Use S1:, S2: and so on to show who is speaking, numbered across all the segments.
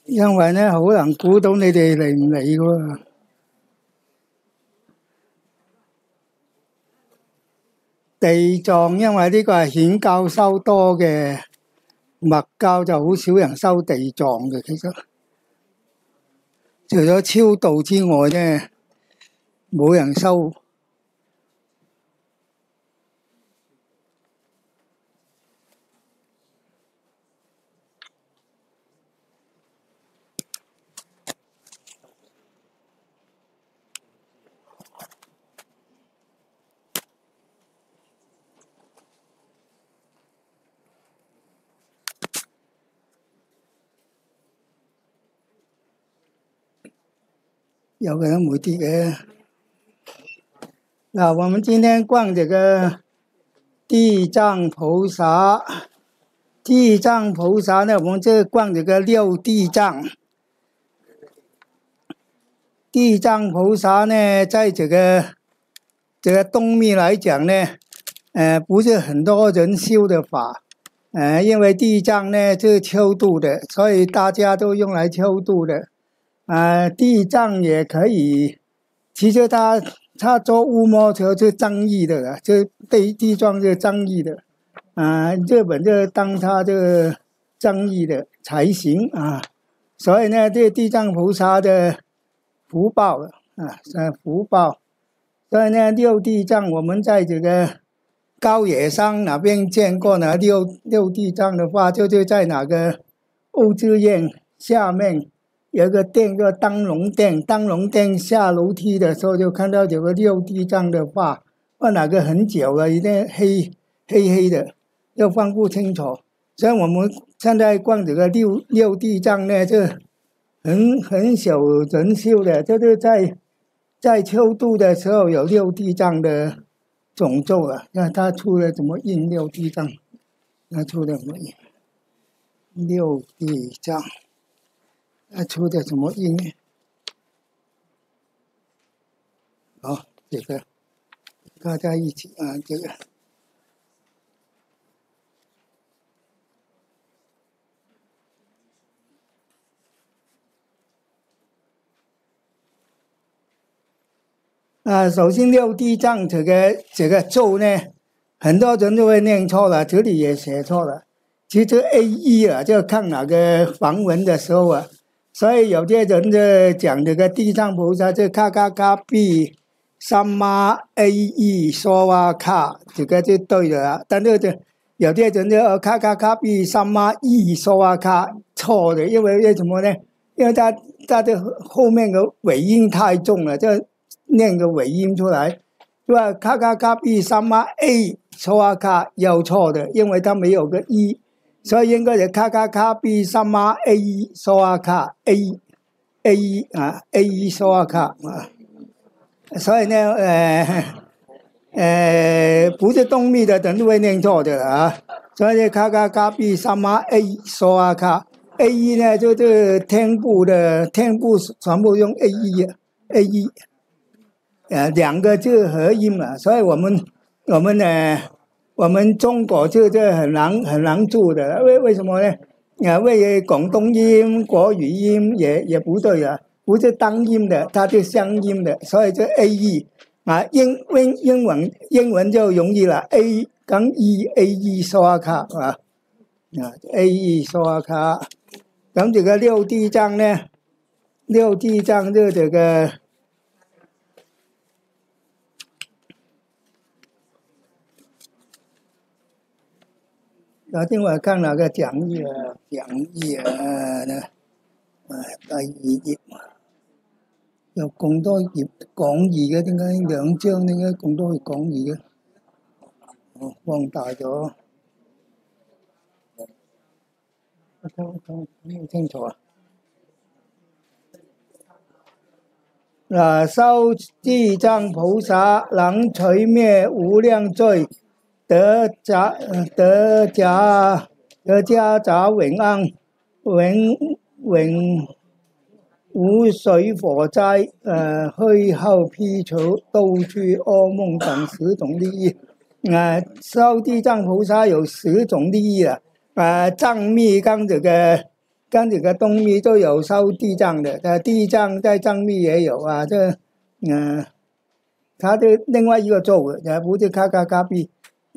S1: 因為咧好難估到你哋嚟唔嚟喎。地藏因為呢個係顯教收多嘅，密教就好少人收地藏嘅。其實除咗超度之外咧，冇人收。有嘅都冇啲嘅。那我們今天逛這個地藏菩薩。地藏菩薩呢，我們就逛這個六地藏。地藏菩薩呢，在這個東密來講呢，不是很多人修的法。因為地藏呢是超度的，所以大家都用來超度的。地藏也可以，其實他做烏摩球是正義的了，就地藏是正義的。日本就當他這個正義的才行啊。所以呢，這地藏菩薩的福報福報。所以呢，六地藏我們在這個高野山那邊見過呢，六地藏的話就是在那個歐智院下面有一個殿叫燈籠殿，燈籠殿下樓梯的時候就看到這個六地藏的畫，那個很久了，一定黑黑的，又分不清楚。所以我們現在逛這個六地藏呢，就很少人修的，就是在超度的時候有六地藏的種咒了。那他出了怎麼印六地藏？他出了什麼印？六地藏。他出的什麼印？好，這個大家一起這個。首先六地藏這個咒呢，很多人都會念錯了，這裡也寫錯了。其實 A1 啊，就看哪個梵文的時候啊。所以有些人就講這個地藏菩薩就卡卡卡比三媽 A1 說哇卡，這個就對了。但是有些人就卡卡卡比三媽1說哇卡錯的，因為什麼呢？因為他的後面的尾音太重了，就念個尾音出來，是吧？卡卡卡比三媽 A 說哇卡要錯的，因為它沒有個1。所以應該是卡卡卡比三媽 A 說哇卡 A 說哇卡啊。所以呢，不是東密的人都會念錯的啊。所以卡卡卡比三媽 A 說哇卡 A 呢，就是天部的，天部全部用 A1，兩個字合音嘛。所以我們中國就是很難做的，為什麼呢？因為廣東音、國語音也不對啊，不是單音的，它是雙音的，所以就 A1 啊。英文就容易了 ，A 跟 A1 說哇卡啊，A1 說哇卡。咁這個六地藏呢？六地藏就這個。昨天我看那個講義呢，第2頁有咁多頁講義嘅，點解2張點解咁多頁講義嘅？放大咗，睇唔清楚啊！修地藏菩薩能除滅無量罪。得家雜永安，永無水火災，虛耗辟除，度除惡夢等10種利益。修地藏菩薩有10種利益啊。藏密跟這個跟这个东密都有烧地藏的，地藏在藏密也有啊。他的另外一个咒不是卡卡卡比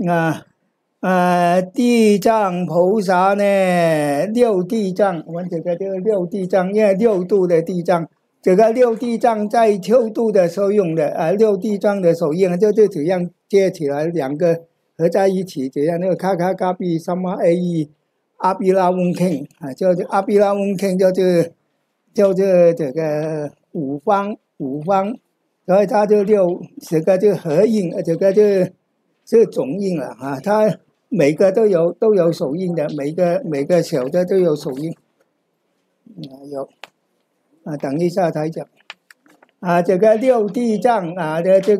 S1: 地藏菩萨呢，六地藏，我们这个六地藏，因为6度的地藏，这个6地藏在7度的时候用的6地藏的手印就是这样接起来，两个合在一起，这样那个卡卡卡比萨玛 A 阿比拉翁 king 就是阿比拉翁 king 就是这个五方，所以它就这个就合印，这个就是总印了它每个都有手印的，每个小的都有手印有等一下才讲这个6地藏的这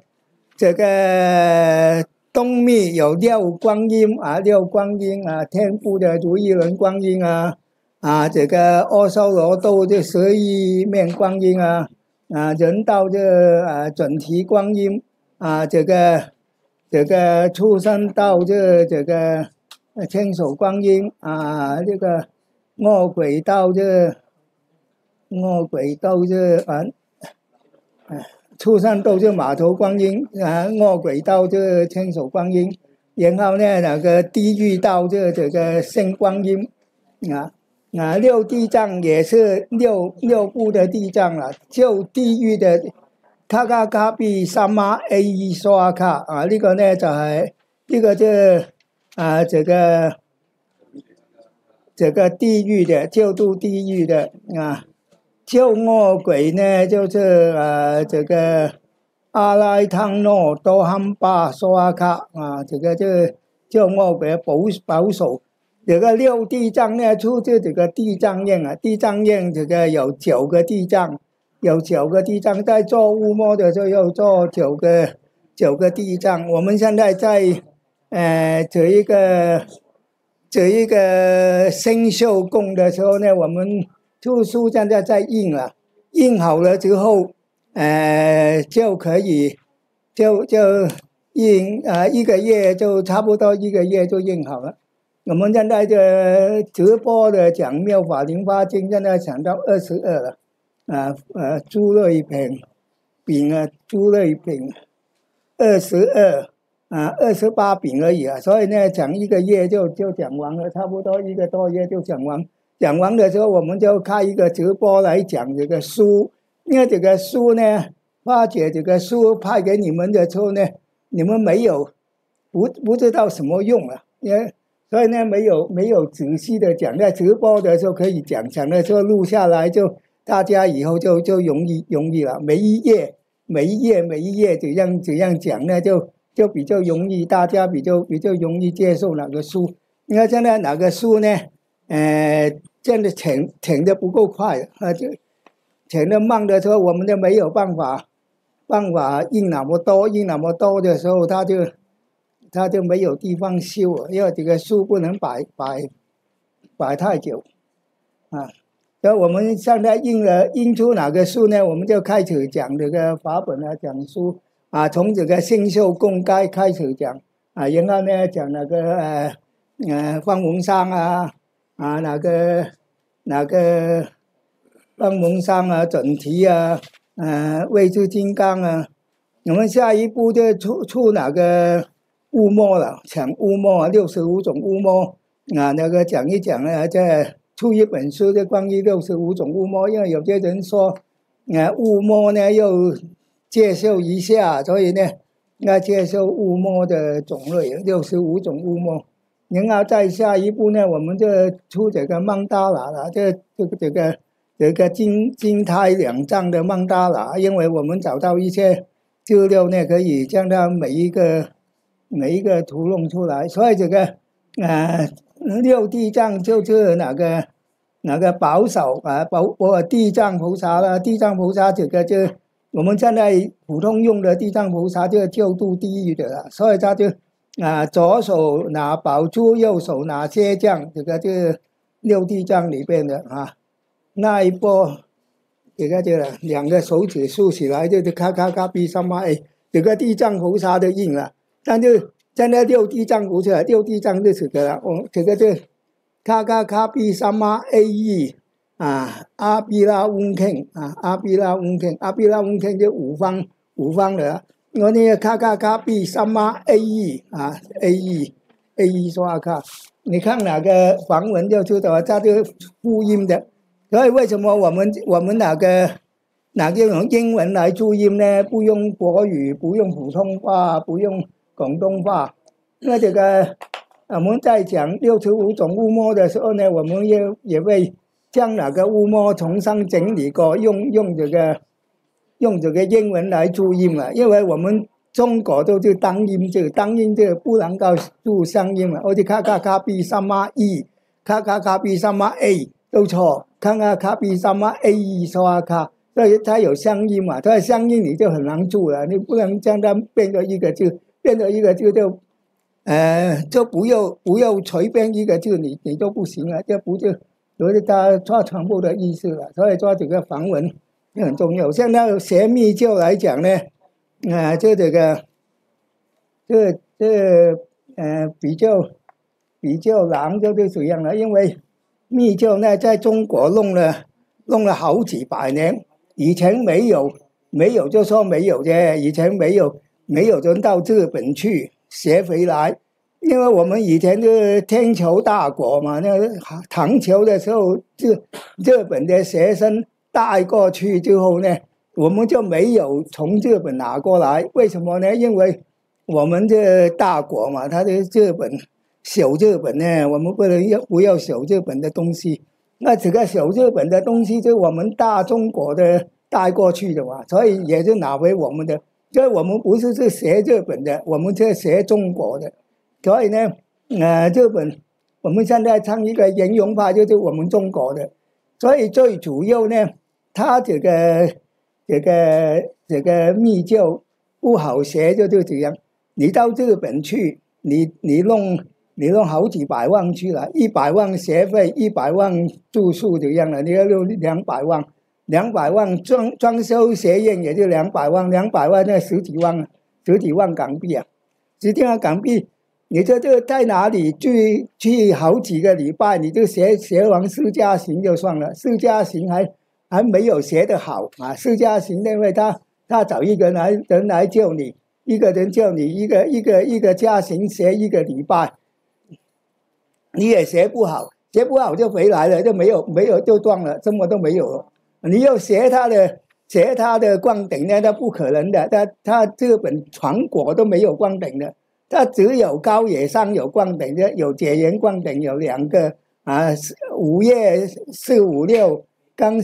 S1: 个东密有6观音6观音天部的如意轮观音这个阿修罗道的11面观音人道的准提观音这个畜生道这个千手观音这个恶鬼道畜生道就马头观音恶鬼道就千手观音，然后呢那个地狱道就这个圣观音6地藏也是六部的地藏了，就地狱的卡卡卡比萨玛 A 刷卡这个呢就係呢個這個地獄的救度地獄的救惡鬼呢就是這個阿拉湯諾多堪巴刷卡這個就是救惡鬼保守。這個6地藏呢出自這個地藏印地藏印這個有9個地藏。有9個地藏，在做乌摩的时候要做9個地藏。我们现在在这一个生锈供的时候呢，我们图书现在在印了，印好了之后就可以就印1个月就差不多1个月就印好了。我们现在的直播的讲妙法莲花经现在讲到22了。猪类饼猪类饼28饼而已所以呢讲1个月就讲完了，差不多1个多月就讲完。讲完的时候我们就开一个直播来讲这个书，因为这个书呢发觉这个书派给你们的时候呢，你们不知道什么用所以呢没有仔细的讲，在直播的时候可以讲的时候录下来，就大家以后就容易了，每一页怎样讲呢就比较容易，大家比较容易接受哪个书。你看现在哪个书呢真的请的不够快就请的慢的时候我们就没有办法印那么多的时候他就没有地方修了，因为这个书不能摆太久所以我们现在印出哪个书呢，我们就开始讲这个法本讲书从这个星宿公开始讲然后呢讲那个方文山那个方文山准提威智金刚我们下一步就出哪个乌摩了，讲乌摩65种乌摩那个讲一讲这出一本书就关于65种乌摩，因为有些人说乌摩呢又介绍一下，所以呢要介绍乌摩的种类65种乌摩。然后再下一步呢我们就出这个曼达拉了，这个金胎2藏的曼达拉，因为我们找到一些资料呢可以将它每一个图弄出来，所以这个6地藏就是哪个保守地藏菩萨了。地藏菩萨这个就我们现在普通用的地藏菩萨就是救度地狱的了，所以他就左手拿宝珠，右手拿蝎杖，这个就是6地藏里边的那一波这个2个手指竖起来就是咔咔咔比萨玛这个地藏菩萨的印了。但是现在6地藏不是6地藏就是这个了，这个就卡卡卡比萨玛 A.E. 阿比拉温肯阿比拉温肯就五方的，我那个卡卡卡比萨玛 A.E. A.E. 说阿卡，你看哪个梵文就知道，它就复音的。所以为什么我们哪个用英文来注音呢？不用国语，不用普通话，不用广东话。那这个我们在讲65种乌摸的时候呢，我们也会将哪个乌摸重新整理过，用这个英文来注音了。因为我们中国都是单音字不能够注双音了。好似卡卡卡比萨玛 E， 卡卡卡比萨玛 A 都错，卡卡卡比萨玛 A 说阿卡。所以它有相音嘛，它的相音你就很难注了，你不能将它变成一个字，就不要随便一个字你都不行了，这不就它全部的意思了。所以说这个梵文很重要。像那学密教来讲呢，比较难就是这样了，因为密教呢在中国弄了好几百年。以前没有就说没有啫，以前没有人到日本去学回来，因为我们以前是天朝大国嘛，那唐朝的时候日本的学生带过去之后呢，我们就没有从日本拿过来。为什么呢？因为我们这大国嘛，他的小日本呢，我们不要小日本的东西。那这个小日本的东西就是我们大中国的带过去的嘛，所以也是拿回我们的。所以我们不是学日本的，我们是学中国的。所以呢，日本我们现在唱一个沿用派就是我们中国的。所以最主要呢，他这个密教不好学，就是这样。你到日本去，你弄好几百万去了，100万学费，100万住宿这样了，你要200万，200万装修学院也就200万，200万那十几万港币啊，10几万港币，你这在哪里去好几个礼拜，你就学完释迦行就算了，释迦行还没有学得好啊，释迦行因为他找一个人来教你，一个人教你一个迦行学1个礼拜。你也学不好就回来了，就没有就断了，什么都没有了。你要学他的灌顶呢，他不可能的，他日本全国都没有灌顶的，他只有高野山有灌顶的，有解元灌顶有2个5月4、5、6，刚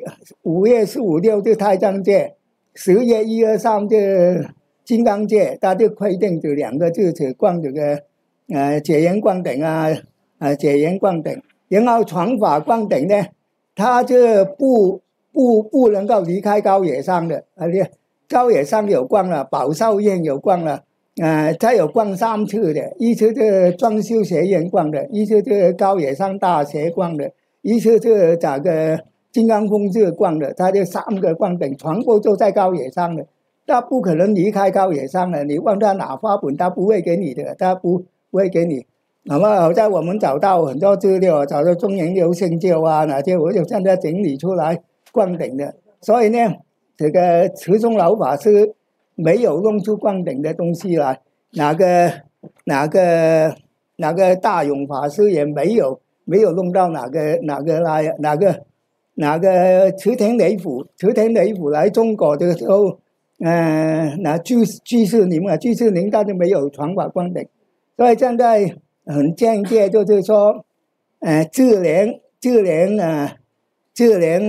S1: 5月4、5、6就太上界，10月1、2、3就金刚界，他就规定这2个就是灌这个解元灌顶解元灌顶，然后传法灌顶呢，他就不能够离开高野山的，高野山有灌了，宝少院有灌了，他有灌3次的，一次是装修学院灌的，一次是高野山大学灌的，一次是这个金刚峰寺灌的，他这3个灌顶全部都在高野山的，他不可能离开高野山的，你问他拿花本，他不会给你的，他不会给你。那么好在我们找到很多资料，找到中原流行教哪些，我就现在整理出来灌顶的。所以呢，这个慈宗老法师没有弄出灌顶的东西来，哪个大勇法师也没有弄到哪个来，哪个池田雷府来中国的时候，那居士林他就没有传法灌顶，所以现在。很间接就是说，智联正验智联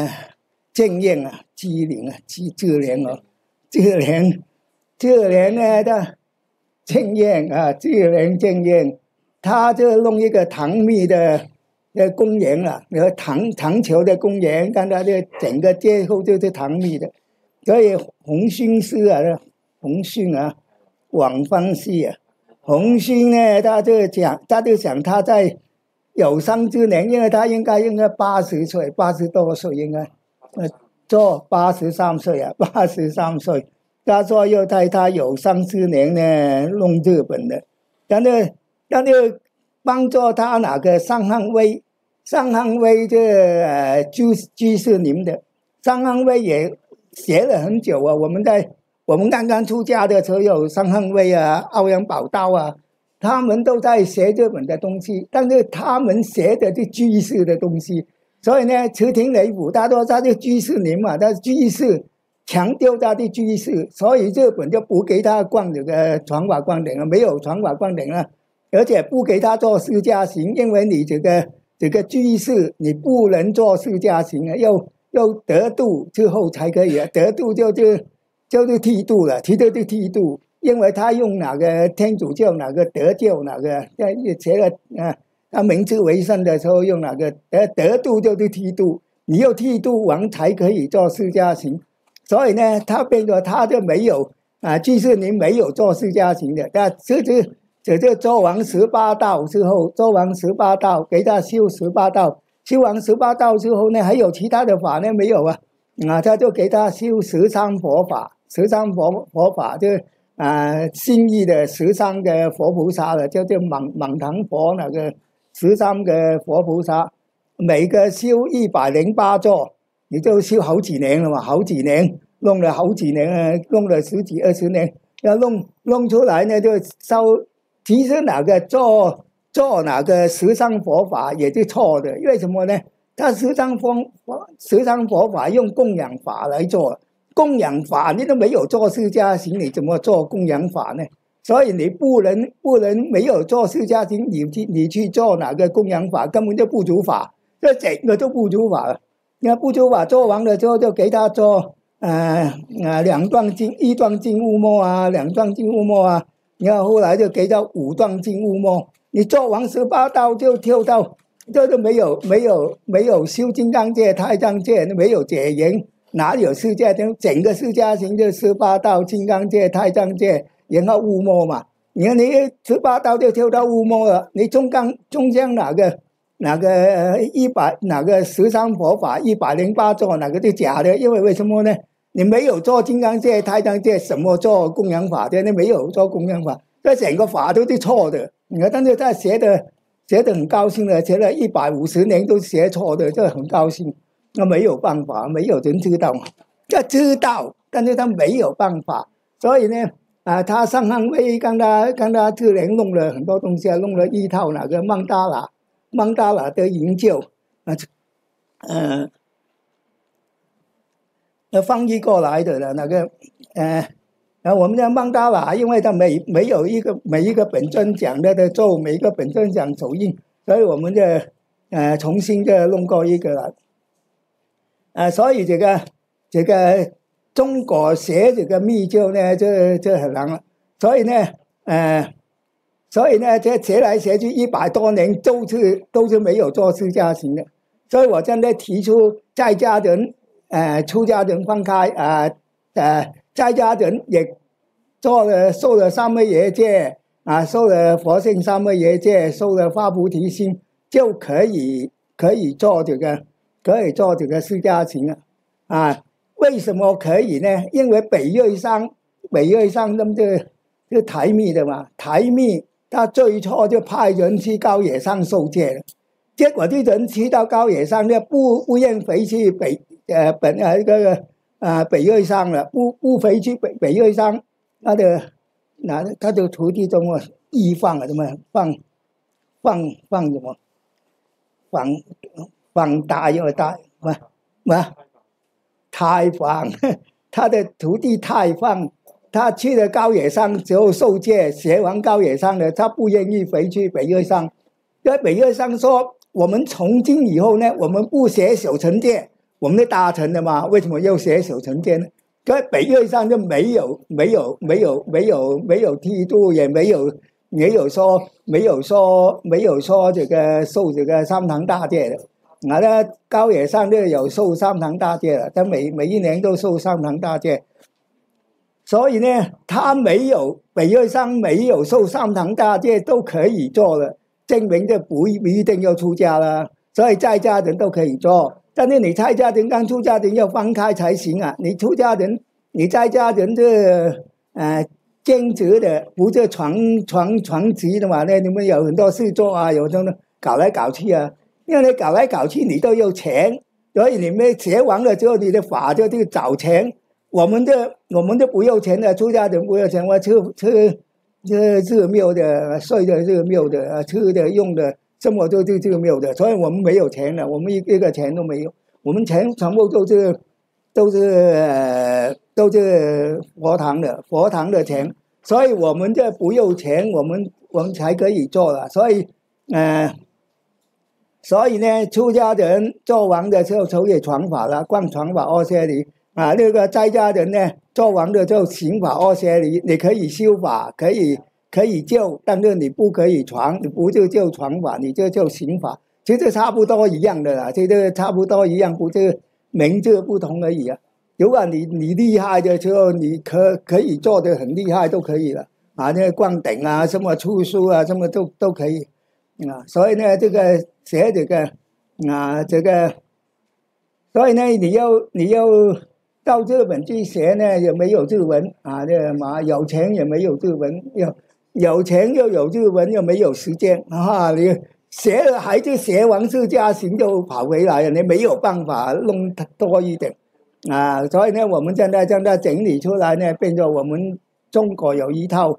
S1: 呢的正验智联正验，他就弄一个唐密的公园了，唐朝的公园，看他的整个结构就是唐密的，所以弘勋师弘勋往方系弘勋呢，他就想他在有生之年，因为他应该80岁，80多岁应该，做83岁83岁，他说要在他有生之年呢弄日本的，但是帮助他那个上汉威，上汉威这居士林的，上汉威也学了很久啊。我们刚刚出家的时候有上汉威啊、奥阳宝道啊，他们都在学日本的东西，但是他们学的是居士的东西，所以呢，池町雷府他说他是居士林嘛，他是居士。强调他的居士，所以日本就不给他逛这个传法灌顶了，没有传法灌顶了，而且不给他做释迦行，因为你这个居士你不能做释迦行啊，要得度之后才可以啊，得度就是剃度了，剃度就剃度，因为他用哪个天主教哪个德教哪个也学了他明治维新的时候用哪个得度就是剃度，你要剃度完才可以做释迦行。所以呢，他变成他就没有居士林没有做释迦行的，但这做完18道之后，做完18道给他修18道，修完18道之后呢，还有其他的法呢没有啊？他就给他修13佛法，13佛法就心意的13个佛菩萨了，叫满堂佛那个13个佛菩萨，每个修108座。你就修好几年了嘛，好几年弄了好几年，弄了10几20年，要弄出来呢，就其实哪个做哪个13佛法也是错的，为什么呢？他13佛法用供养法来做，供养法你都没有做释迦行，你怎么做供养法呢？所以你不能没有做释迦行，你去做哪个供养法，根本就不足法，这整个都不足法了。那不足法做完了之后，就给他做2段经，1段经雾墨啊，2段经雾墨啊，然后后来就给他5段经雾墨。你做完18道就跳到，这都没有修金刚戒、太上戒，没有解缘，哪有释迦行？整个释迦行就18道金刚戒、太上戒，然后雾墨嘛。你看你18道就跳到雾墨了，你中间哪个13佛法108座哪个是假的？因为为什么呢？你没有做金刚戒、太上戒，什么做供养法的？你没有做供养法，这整个法都是错的。你看，但是他学的很高兴的，学了150年都学错的，这很高兴。那没有办法，没有人知道，这知道，但是他没有办法。所以呢，他上汉威刚他自然弄了很多东西，弄了一套那个曼达拉的营救翻译过来的那个我们的曼达拉，因为他没有每一个本尊讲的咒，每一个本尊讲手印，所以我们就重新就弄过一个了。所以这个中国学这个密教呢，这很难了。所以呢，这学来学去100多年都是没有做释迦行的。所以我现在提出在家人出家人放开在家人也受了三昧耶戒受了佛性三昧耶戒，受了发菩提心，就可以做这个释迦行为什么可以呢？因为北岳山他们就台密的嘛，台密他最初就派人去高野山受戒了，结果这人去到高野山呢，不愿回去北岳山了，不回去北岳山，他的徒弟怎么易放了，怎么放什么放大又大太放，他的徒弟太放，他去了高野山之后受戒，学完高野山了，他不愿意回去北岳山，因为北岳山说我们从今以后呢，我们不学小乘戒，我们的大乘的嘛，为什么要学小乘戒呢？因为北岳山就没有剃度，也没有说这个受这个三堂大戒的。那高野山就有受三堂大戒了，他每一年都受三堂大戒，所以呢，他北岳山没有受三堂大戒都可以做了，证明就不一定要出家了。所以在家人都可以做，但是你在家人刚出家人要分开才行啊！你出家人，你在家人兼职的，不是全职的嘛？那你们有很多事做啊，有什么搞来搞去啊？因为你搞来搞去，你都有钱，所以你们学完了之后，你的法就去找钱。我们的不要钱的，出家人不要钱，我吃没有的，睡的没有的，吃的用的，什么都没有的，所以我们没有钱了，我们一个钱都没有，我们钱全部都是佛堂的钱，所以我们这不用钱，我们才可以做了。所以呢，出家人做完的时候就也传法了，观传法阿阇黎啊。那个在家人呢，做完的就行法阿阇黎，你可以修法，可以救，但是你不可以传，你不就传法，你就行法，其实差不多一样的啦，其实差不多一样，不是名字不同而已啊。如果你厉害的时候，你可以做得很厉害都可以了啊，那个灌顶啊，什么出书啊，什么都可以啊。所以呢，这个学这个所以呢，你要到日本去学呢，也没有日文啊，这嘛有钱也没有日文，有钱又有日文，又没有时间啊，你学了还是学完出家行就跑回来了，你没有办法弄多一点。啊，所以呢，我们现在将它整理出来呢，变成我们中国有一套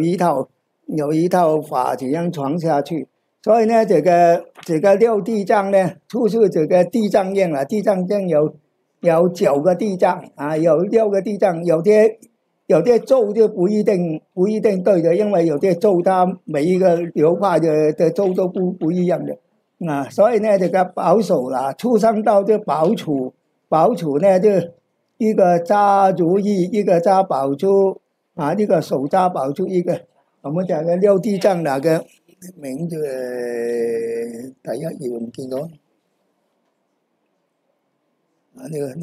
S1: 法怎样传下去。所以呢，这个六地藏呢，出自这个地藏经了。地藏经有9个地藏啊，有6个地藏，有些咒就不一定对的，因为有些咒它每一个流派的咒都不一样的啊。所以呢，这个保守啦，畜生道就保处呢，就一个扎如意，一个扎宝珠啊，一个手扎宝珠，一个我们讲的六地藏那个名字，第一頁唔見到啊？呢個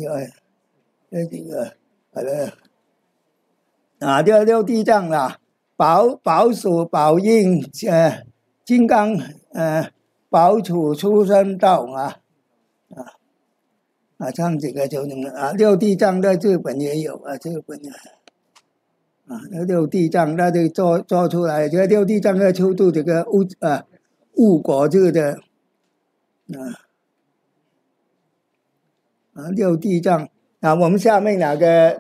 S1: 係啦啊，這六地藏啦，保守保應金剛保處畜生道啊，唱这个就那么啊，六地藏在日本也有啊，日本啊，六地藏那就做出来，这个六地藏要超度这个误果这个的六地藏啊，我们下面哪个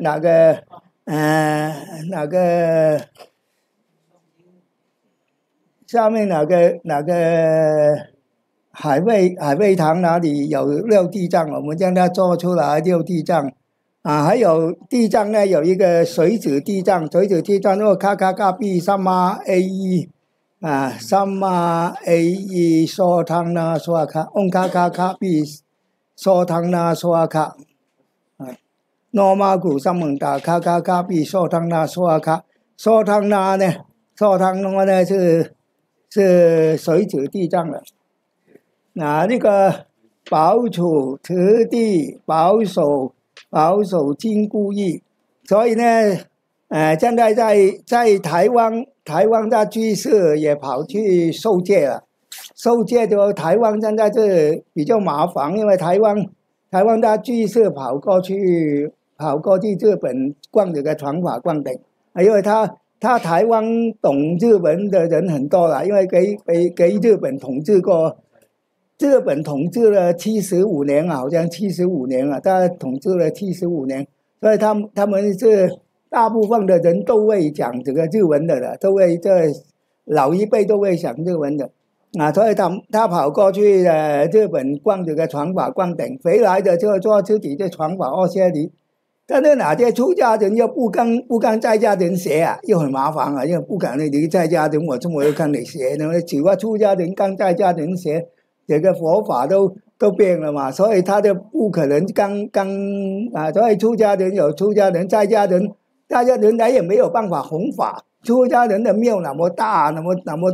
S1: 下面哪个海味堂哪里有六地藏，我们将它做出来六地藏啊。还有地藏呢，有一个水子地藏，水子地藏若咔咔咔比三玛 A1啊，三玛 A1 梭汤那梭卡，嗡咔咔咔比梭汤那梭卡啊，罗马古三蒙达咔咔咔比梭汤那梭卡，梭汤那呢，梭汤那呢是水子地藏了。那个保处持地保守金箍义，所以呢，现在在台湾的居士也跑去受戒了。受戒的台湾现在是比较麻烦，因为台湾的居士跑过去日本逛这个传法逛顶，因为他台湾懂日文的人很多了，因为给日本统治过。日本统治了75年，好像75年了，他统治了75年，所以他们是大部分的人都会讲这个日文的了，都会这老一辈都会讲日文的啊，所以他跑过去日本逛这个传法逛顶，回来的就做自己的传法阿阇黎。但是哪些出家人又不跟在家人学啊，又很麻烦啊，因为不敢你在家人，我怎么又跟你学呢？只要出家人跟在家人学。这个佛法都变了嘛，所以他就不可能所以出家人有出家人，在家人他也没有办法弘法。出家人的庙那么大，那么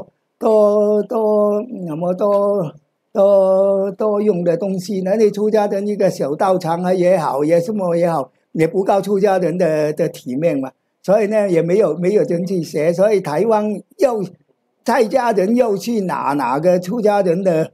S1: 多用的东西，那你出家人一个小道场也好，也什么也好，也不够出家人的体面嘛。所以呢，也没有人去学，所以台湾又。在家人又去哪个出家人的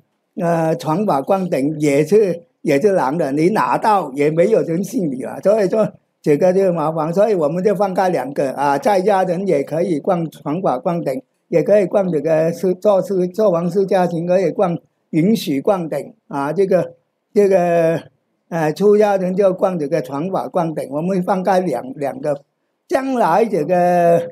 S1: 传法灌顶也是难的，你拿到也没有人信你了。所以说这个就麻烦，所以我们就放开2个啊，在家人也可以逛传法逛顶，也可以逛这个做王室家庭可以逛允许逛顶啊，这个出家人就逛这个传法逛顶，我们放开两个，将来这个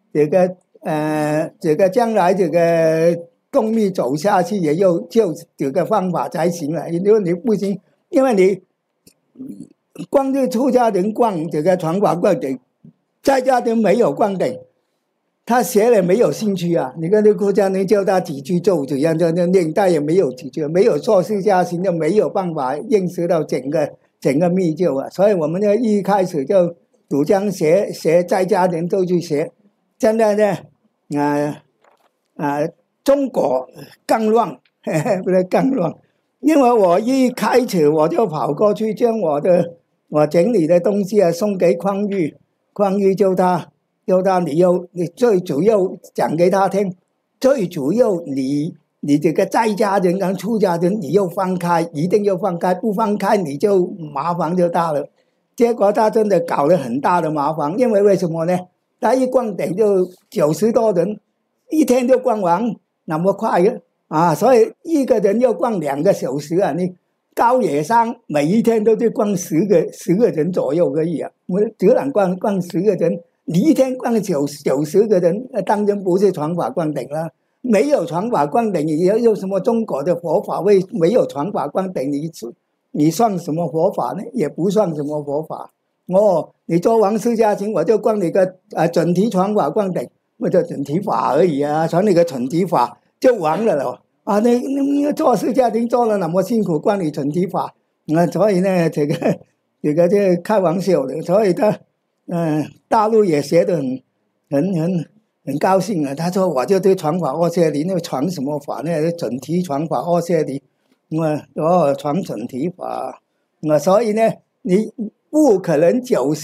S1: 将来这个动力走下去也就这个方法才行了，因为你不行，因为你光是出家人逛这个传法逛顶，在家人没有逛顶，他学了没有兴趣啊。你看这出家人教他几句咒怎样，念他也没有几句，没有做释迦行就没有办法认识到整个密咒啊。所以我们就一开始就主张学在家人都去学。现在呢中国更乱，不是更乱，因为我一开始我就跑过去将我整理的东西送给匡玉，匡玉叫他你最主要讲给他听，最主要你这个在家人跟出家人你要放开，一定要放开，不放开你就麻烦就大了。结果他真的搞了很大的麻烦，因为什么呢？他一逛顶就90多人，一天就逛完，那么快啊！所以一个人要逛2个小时啊！你高野山每一天都去逛10个人左右而已啊，我只能逛10个人，你一天逛90个人，当然不是传法灌顶了。没有传法灌顶，你有什么中国的佛法？没有传法灌顶，你算什么佛法呢？也不算什么佛法。你做王释迦行，我就灌你个准提传法灌顶，我就准提法而已啊，传你个准提法就完了咯。啊，你做释迦行做了那么辛苦，灌你准提法，所以呢，这个就开玩笑的，所以他大陆也学得很高兴啊。他说我就对传法阿阇黎，那传什么法呢？准提传法阿阇黎，传准提法，所以呢，你不可能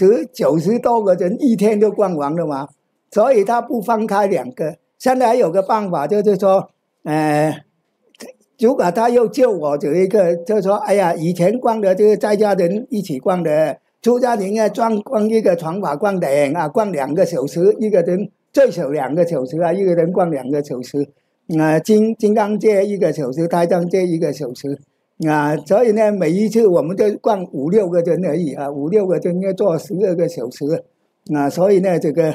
S1: 90多个人一天就逛完了嘛，所以他不放开2个。现在还有个办法，就是说，如果他又救我这一个，就是说，哎呀，以前逛的就是在家人一起逛的，出家人逛一个传法逛顶啊，逛2个小时，一个人最少2个小时啊，一个人逛2个小时，金刚界1个小时，太上界1个小时。所以呢，每一次我们就逛5、6个人而已啊，5、6个人要做12个小时所以呢，这个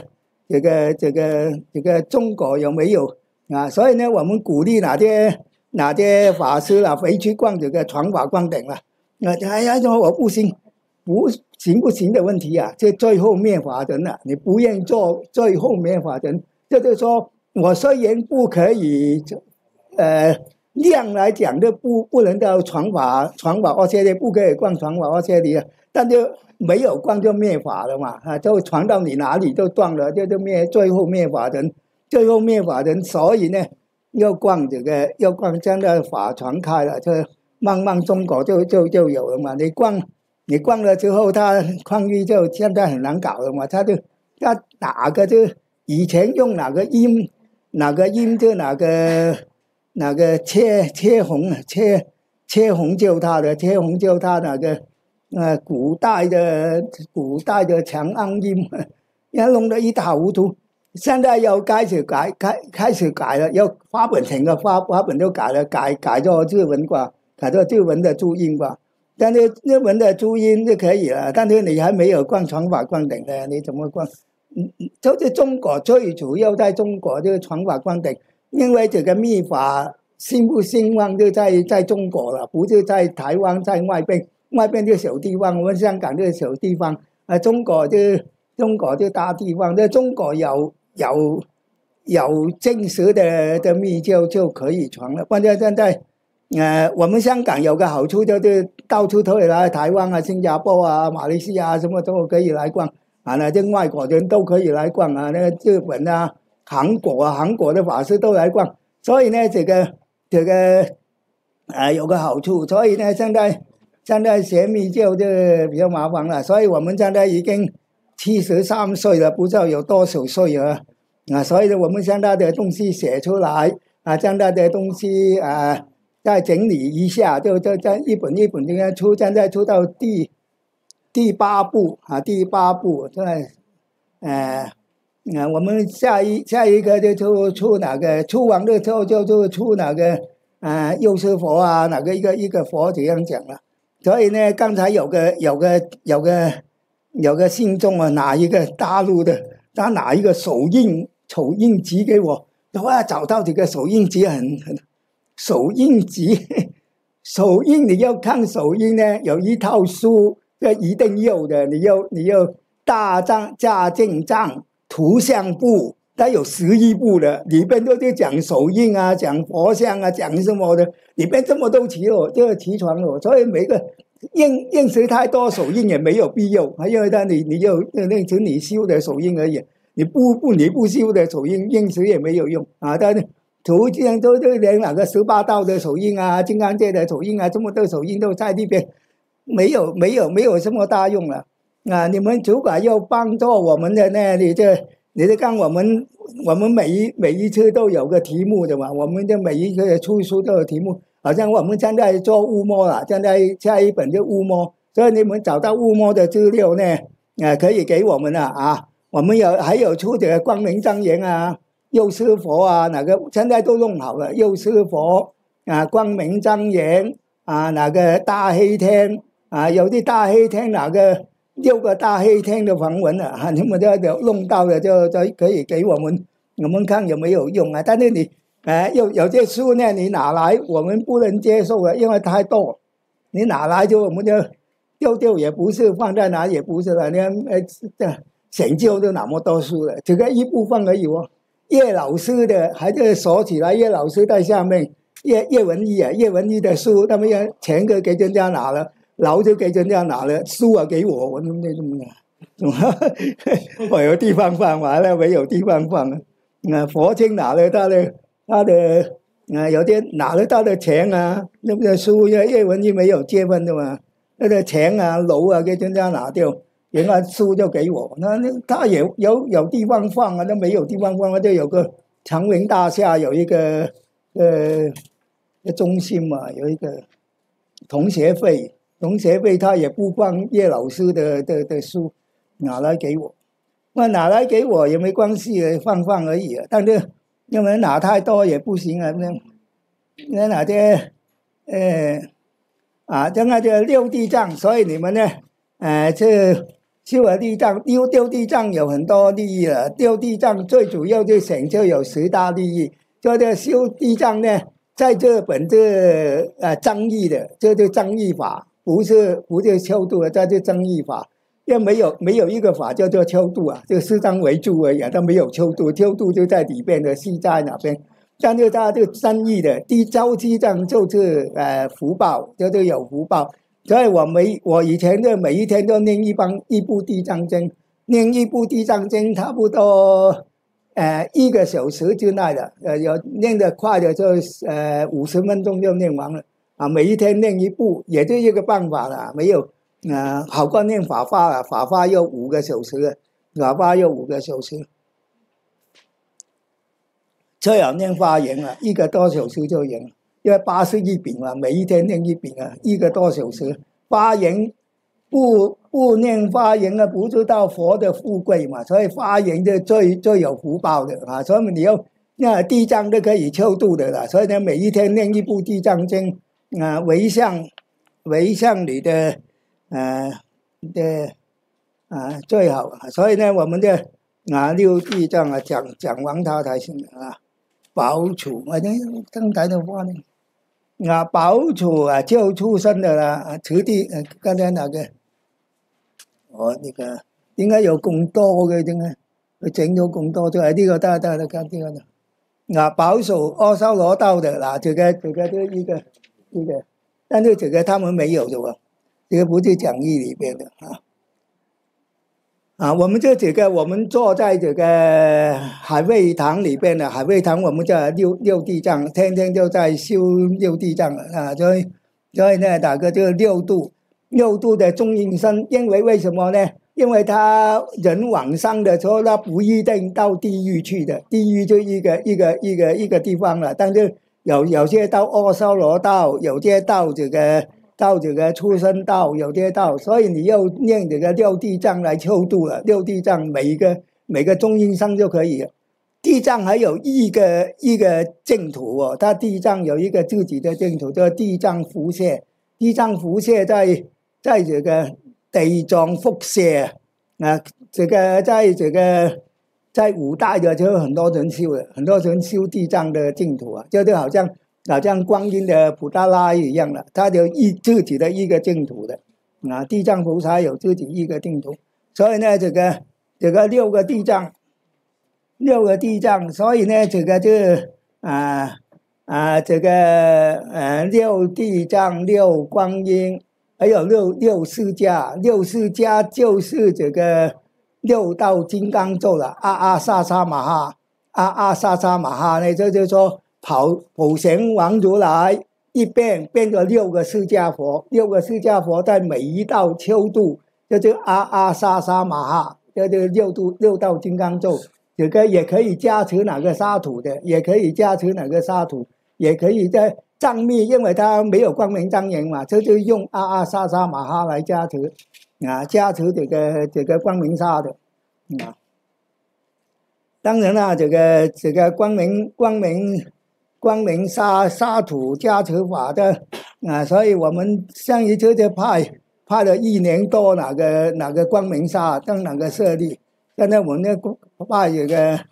S1: 中国有没有所以呢，我们鼓励哪些法师回去逛这个传法逛顶了。哎呀，说我不行的问题啊，这最后灭法人了，你不愿意做最后灭法人，就是说我虽然不可以量来讲就不能到传法阿阇黎，不可以逛传法阿阇黎啊，但就没有逛就灭法了嘛，就传到你哪里就断了，就最后灭法人，所以呢要逛将来法传开了，就慢慢中国就有了嘛。你逛了之后，他匡玉就现在很难搞了嘛，他哪个就以前用哪个音就哪个切红救他的，切红救他那个古代的长安音，要弄得一塌糊涂。现在又开始改了，要整个发本都改了，改做日文吧，改做日文的注音吧。但是日文的注音就可以了，但是你还没有灌传法灌顶的，你怎么灌？就是中国最主要在中国就是传法灌顶。因为这个密法兴不兴旺就在中国了，不是在台湾，在外边就小地方，我们香港就是小地方中国就大地方。在中国有真实的密教就可以传了。关键现在我们香港有个好处就是到处都可以来，台湾新加坡马来西亚什么都可以来逛那这外国人都可以来逛那个日本韩国的法师都来逛，所以呢，这个有个好处，所以呢，现在学密教就比较麻烦了。所以我们现在已经73岁了，不知道有多少岁了所以呢，我们现在的东西写出来现在的东西再整理一下，就一本这样出，现在出到第第八步啊，第八步在我们下一个就出哪个出完了之后就出哪个药师佛啊，哪个一个佛这样讲了。所以呢，刚才有个信众啊，拿一个大陆的，他拿一个手印集给我，哇，找到这个手印集手印集，手印你要看手印呢，有一套书，这一定有的，你要大藏经藏图像部，它有11部的，里边都是讲手印啊，讲佛像啊，讲什么的，里边这么都齐了，这个齐全了，所以每个印识太多手印也没有必要，因为你就那只你修的手印而已，你不修的手印识也没有用啊。但是图像都连哪个18道的手印啊，金刚界的手印啊，这么多手印都在那边，没有什么大用了啊。你们主管要帮助我们的呢，你就看我们每一次都有个题目的嘛，我们的每一个出书都有题目。好像我们现在做雾摩了，现在下一本就雾摩，所以你们找到雾摩的资料呢，可以给我们了啊。我们还有出这个光明庄严啊，药师佛啊，哪个现在都弄好了，药师佛啊，光明庄严啊，哪个大黑天啊，有的大黑天哪个6个大黑天的梵文啊，你们都弄到了就可以给我们看有没有用啊。但是你有些书呢，你拿来我们不能接受了，因为太多，你拿来我们就丢也不是，放在哪也不是了。你看显旧就那么多书了，这个一部分而已哦。叶老师的还是锁起来，叶老师在下面，叶文一的书，他们钱给人家拿了，楼就给人家拿了，书啊给我怎么我有地方放，完了没有地方放佛经拿了他的有些拿了他的钱啊，那个书叶文一没有结婚的嘛，那个钱啊楼啊给人家拿掉，人家书就给我，那他也有地方放啊，那没有地方放，就有个长荣大厦有一个中心嘛，有一个同学会他也不放叶老师的书，拿来给我，那拿来给我也没关系，放而已，但是因为拿太多也不行啊，那拿些这个就6地藏，所以你们呢这修了地藏，六地藏有很多利益了，六地藏最主要就显就有10大利益，这个修地藏呢，在这本藏义的，这就藏义法，不是超度的，这就藏义法。因为没有一个法叫做超度啊，就适当为主而已，它没有超度就在里边的，是在哪边？但是它这个藏义的招地藏就是福报，就是有福报。所以我以前的每一天都念一部地藏经，念一部地藏经差不多1个小时之内的，有念得快的就50分钟就念完了啊。每一天念一部，也就一个办法了，没有好过念法华了，法华要5个小时了，法华要5个小时。这样念华严了，1个多小时就赢了。因为81品嘛，每一天念1品啊，1个多小时。华严不念华严啊，不知道佛的富贵嘛，所以华严就最有福报的啊。所以你要那地藏都可以超度的啦，所以呢，每一天念一部地藏经回向你的最好。所以呢，我们的6地藏讲完它才行保处刚才的话呢。保处救出生的啦，慈地刚才那个那个应该有更多嘅，應該佢整咗更多出嚟，呢個得呢個保守阿修羅道的這個一個，但是這個他們沒有的喎，這個不是講義裏邊的我們這個我們坐在這個海會堂裏邊的海會堂，我們叫六地藏，天天就在修6地藏所以呢，大概就6度的中阴身，因為什麼呢？因為他人往生的時候，他不一定到地獄去的，地獄就一個地方了，但是有些到阿修羅道，有些到這個到这个出生道、有爹道，所以你要念这个六地藏来超度了。六地藏每个中阴身就可以了。地藏还有一个净土哦，它地藏有一个自己的净土，叫地藏福舍。地藏福舍在这个地藏福舍啊，这个在五代的就有很多人修了，很多人修地藏的净土啊，就好像观音的普达拉一样的，他有自己的一个净土的啊。地藏菩萨有自己一个净土，所以呢，这个六个地藏，所以呢，这个就六地藏、六观音，还有六释迦，六释迦就是这个六道金刚咒了。阿萨萨玛哈呢，就是说普贤王如来一变成六个释迦佛，六个释迦佛在每一道超度，就是阿萨萨玛哈，就是六道金刚咒。这个也可以加持哪个沙土的，也可以加持哪个沙土，也可以在藏密，因为它没有光明庄严嘛，这就用阿萨萨玛哈来加持啊，加持这个光明沙的啊。当然了，这个光明沙土加持法的啊，所以我们上一次就派了1年多哪个光明沙当哪个舍利。现在我们派这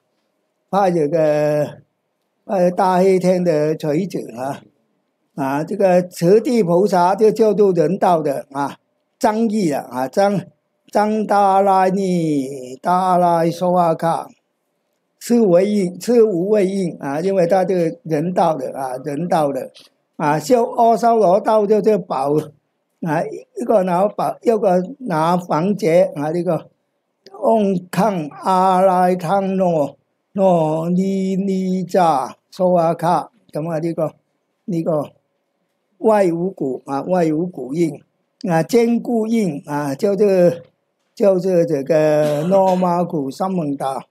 S1: 个大黑天的垂子啊，这个慈地菩萨就叫做人道的啊，张译的啊，张达拉尼达拉梭阿卡，是无为应啊，因为他是人道的啊，修阿修罗道就是保啊，一个拿房劫啊，这个。嗡康阿拉康诺尼扎梭阿卡，咁啊呢個外五谷印啊，坚固印啊，就是这个罗马古三蒙达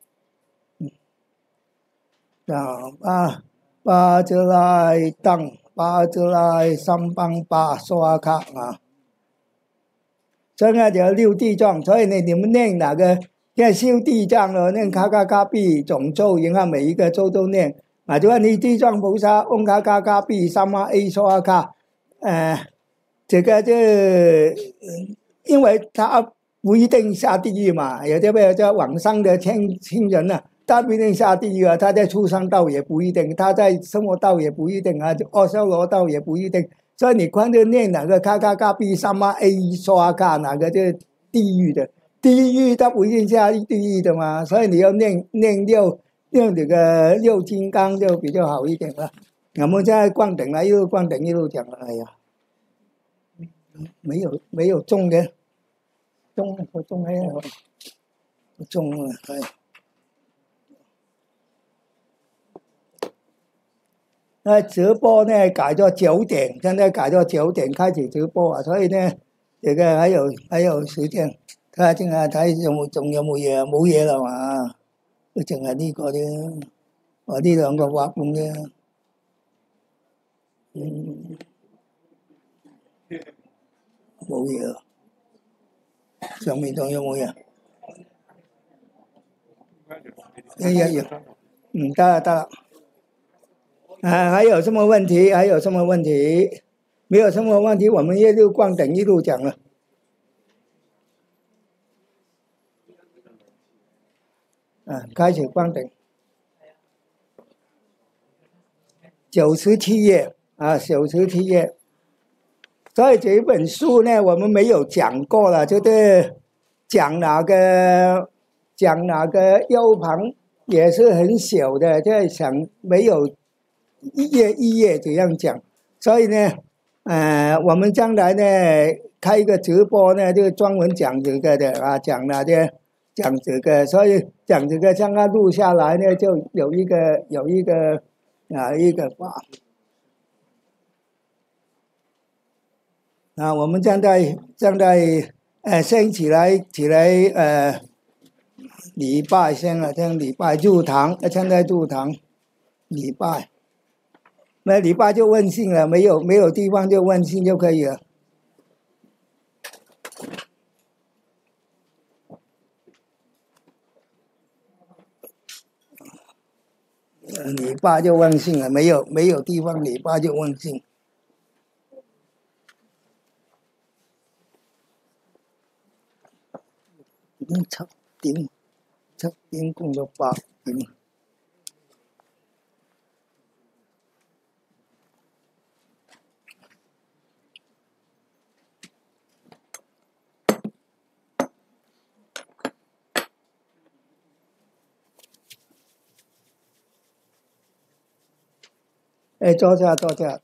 S1: 啊，巴泽来当巴泽来三邦巴梭阿卡啊。所以呢，就六地藏，所以呢，你们念哪个？要修地藏了，念卡卡卡比总咒，然后每一个咒都念啊。就说你地藏菩萨，嗡卡卡卡比三玛 A 梭阿卡，这个就因为他不一定下地狱嘛，有些叫往上的亲人啊，他不一定下地狱啊，他在畜生道也不一定，他在生活道也不一定啊，阿修罗道也不一定。所以你看就念哪个卡卡卡比萨玛 A 梭阿卡，哪个就是地狱的，地狱它不一定下地狱的嘛，所以你要念这个六金刚就比较好一点了。我们现在灌顶了，一路灌顶一路讲了，哎呀，没有中的，中了哎。那直播呢改咗9點，現在改咗9點開始直播啊，所以呢，這個還有時間，睇下仲有冇嘢，冇嘢啦嘛，都淨係呢個啫，我呢兩個畫咁啫，冇嘢啦，上面仲有冇嘢？一樣，得啦。还有什么问题？没有什么问题，我们一路灌顶一路讲了。开始灌顶。97页啊，97页。所以这一本书呢，我们没有讲过了，就是讲哪个 U 盘也是很小的，在想没有。一页这样讲，所以呢，我们将来呢开一个直播呢，就专门讲这个的啊，讲这个，所以讲这个将它录下来呢，就有一个法啊，我们将在先起来礼拜先啊，先礼拜入堂，现在入堂礼拜。那礼拜就问信了，没有地方就问信就可以了。 你爸就忘性了，没有地方，你爸就忘性。七點共到8點。坐下。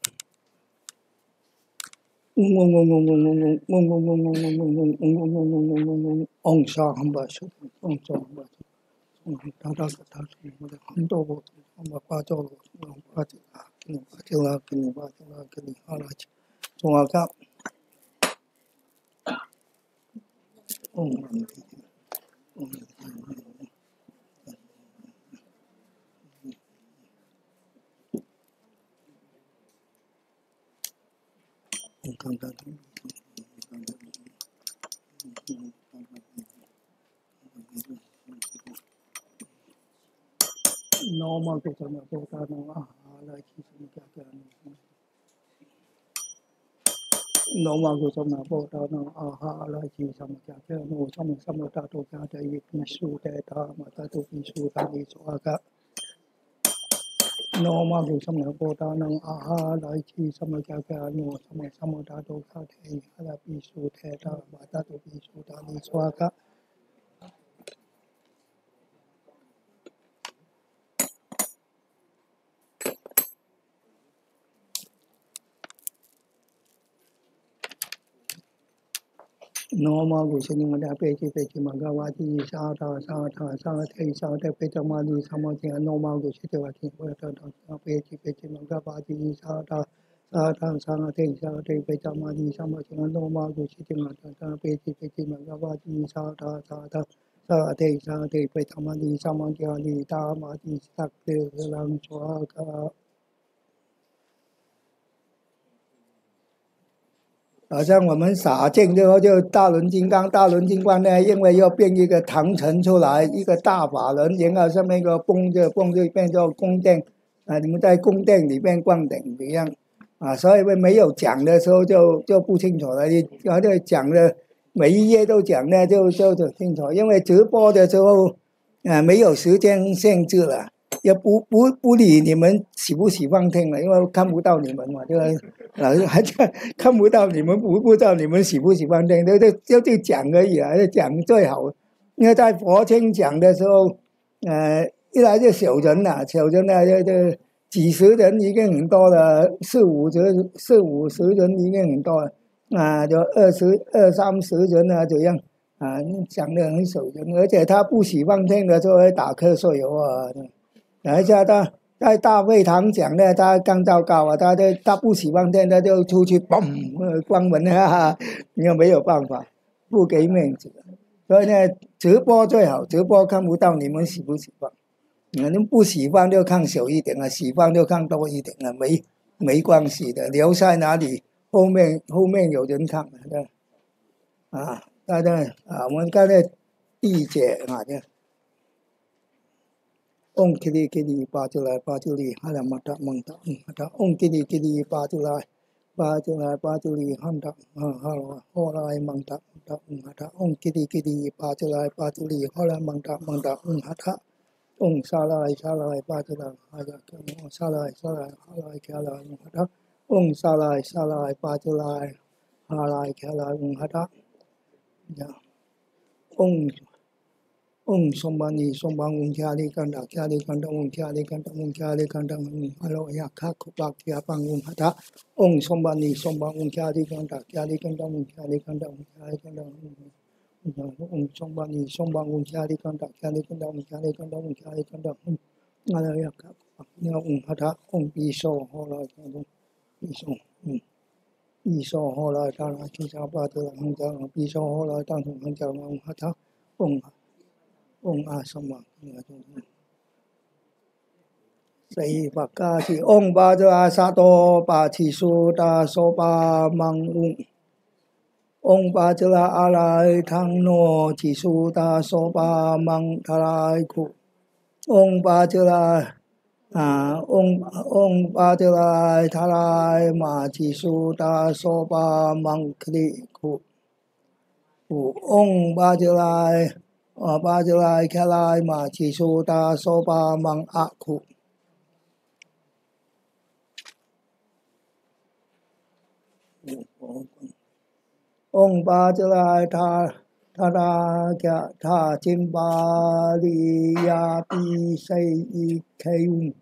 S1: 嗡沙汉巴苏，嗡沙汉巴苏，达达达达，很多个，汉巴巴多罗，巴吉拉，给你哈拉吉，中阿卡，normal ke sana kota no ala ki sana kya kya normal ke sana kota no ala ki sana kya kya no sama ta to kya ta ye pisu ta ta mata to pisu ta ni so aga normal ke sana kota no ala ki sama kya kya no sama ta to kya ta ye ala pisu ta ta mata to pisu ta ni so aga normal ke sini ada peci magawati sa te peci mali sama dia normal ke situ wati peci magawati sa te peci mali sama dia normal ke situ ada peci magawati sa te peci mali sama dia ni ta mati tak te lang suaka好像我们洒净就大轮金刚呢，因为要变一个唐城出来，一个大法轮，然后上面一个泵就变成宫殿啊，你们在宫殿里面逛顶一样啊，所以没有讲的时候就不清楚了，然后讲的每一页都讲呢就清楚，因为直播的时候没有时间限制了。也不理你们喜不喜欢听了，因为看不到你们嘛，老师还看不到你们，不知道你们喜不喜欢听，就讲而已啊，讲最好。因为在佛经讲的时候，一来就小人啊，就几十人已经很多了，四五十人已经很多了啊，就20、30人啊这样啊，讲得很小人，而且他不喜欢听的就会打瞌睡啊。等一下他在大会堂讲呢，他刚糟糕啊，他不喜欢听，他就出去嘣关门啊，你又没有办法，不给面子。所以呢，直播最好，直播看不到你们喜不喜欢，你们不喜欢就看小一点啊，喜欢就看多一点啊，没关系的，留在哪里，后面有人看的啊，大家啊，我们刚才第一节啊这。Ong kiri pajulai hala mata mangta hata ong kiri pajulai handa hala holai mangta hata ong kiri pajulai hala mangta hata ong salai pajulai salai halai kalai hata ong salai pajulai halai kalai hata ya ong Om sombani sombang kali kanda kali kanda halo ya kakubak ya bangun hata Om sombani sombang kali kanda kali kanda Om sombani sombang kali kanda halo ya kakubak ya hata Om piso hola piso hola tanah kisah batu hanggang piso hola tanah hanggang hata Ông A Sama Say Bakasi Ông Ba Ra Sa To Ba Chi Su Da So Ba Mang Ung Ông Ba Ra A Lai Thang No Chi Su Da So Ba Mang Tha Lai Ku Ông Ba Ra 嗡巴德来他来玛吉苏达梭巴芒克利库，嗡巴德来巴德来卡来玛吉苏达梭巴芒阿库。嗡巴德来他拉加他金巴利亚比塞伊开乌。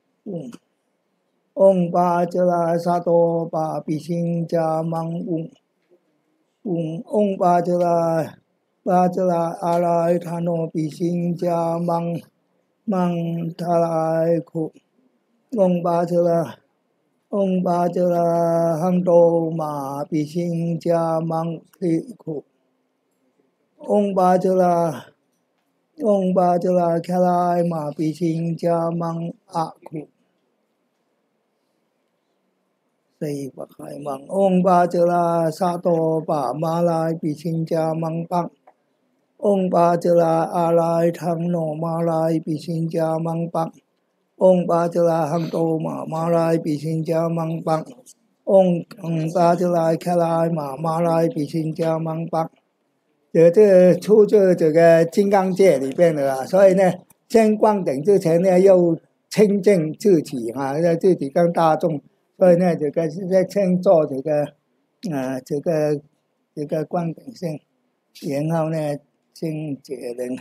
S1: 嗡巴哲拉萨多巴比辛加芒嗡，嗡巴哲拉阿来塔诺比辛加芒塔来库，嗡巴哲拉亨多玛比辛加芒利库，嗡巴哲拉卡来玛比辛加芒阿库。Tây Bắc Hải Mang Ông Ba Chơ La Sa To Ba Ma Lai Bi Sinh Cha Mang Bang Ông Ba Chơ La A Lai Thang No Ma Lai Bi Sinh Cha Mang Bang Ông Ba Chơ La Hang To Ma Lai Bi Sinh Cha Mang Bang Ông Ba Chơ La Kha Lai Ma Lai Bi Sinh Cha Mang Bang。这出自这个《金刚戒》里边的啊，所以呢，先灌顶之前呢，要清净自己啊，要自己跟大众。所以呢，这个是在先做这个观顶先，然后呢，先解人。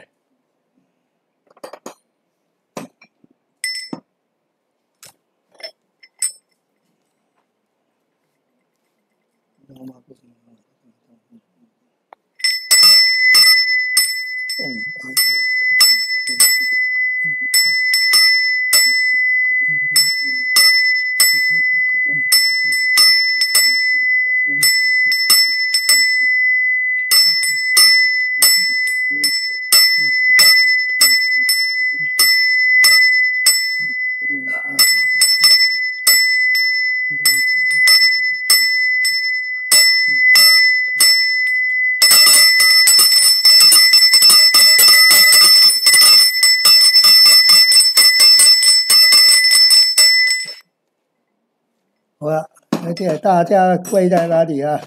S1: 好了，而且大家跪在那里啊，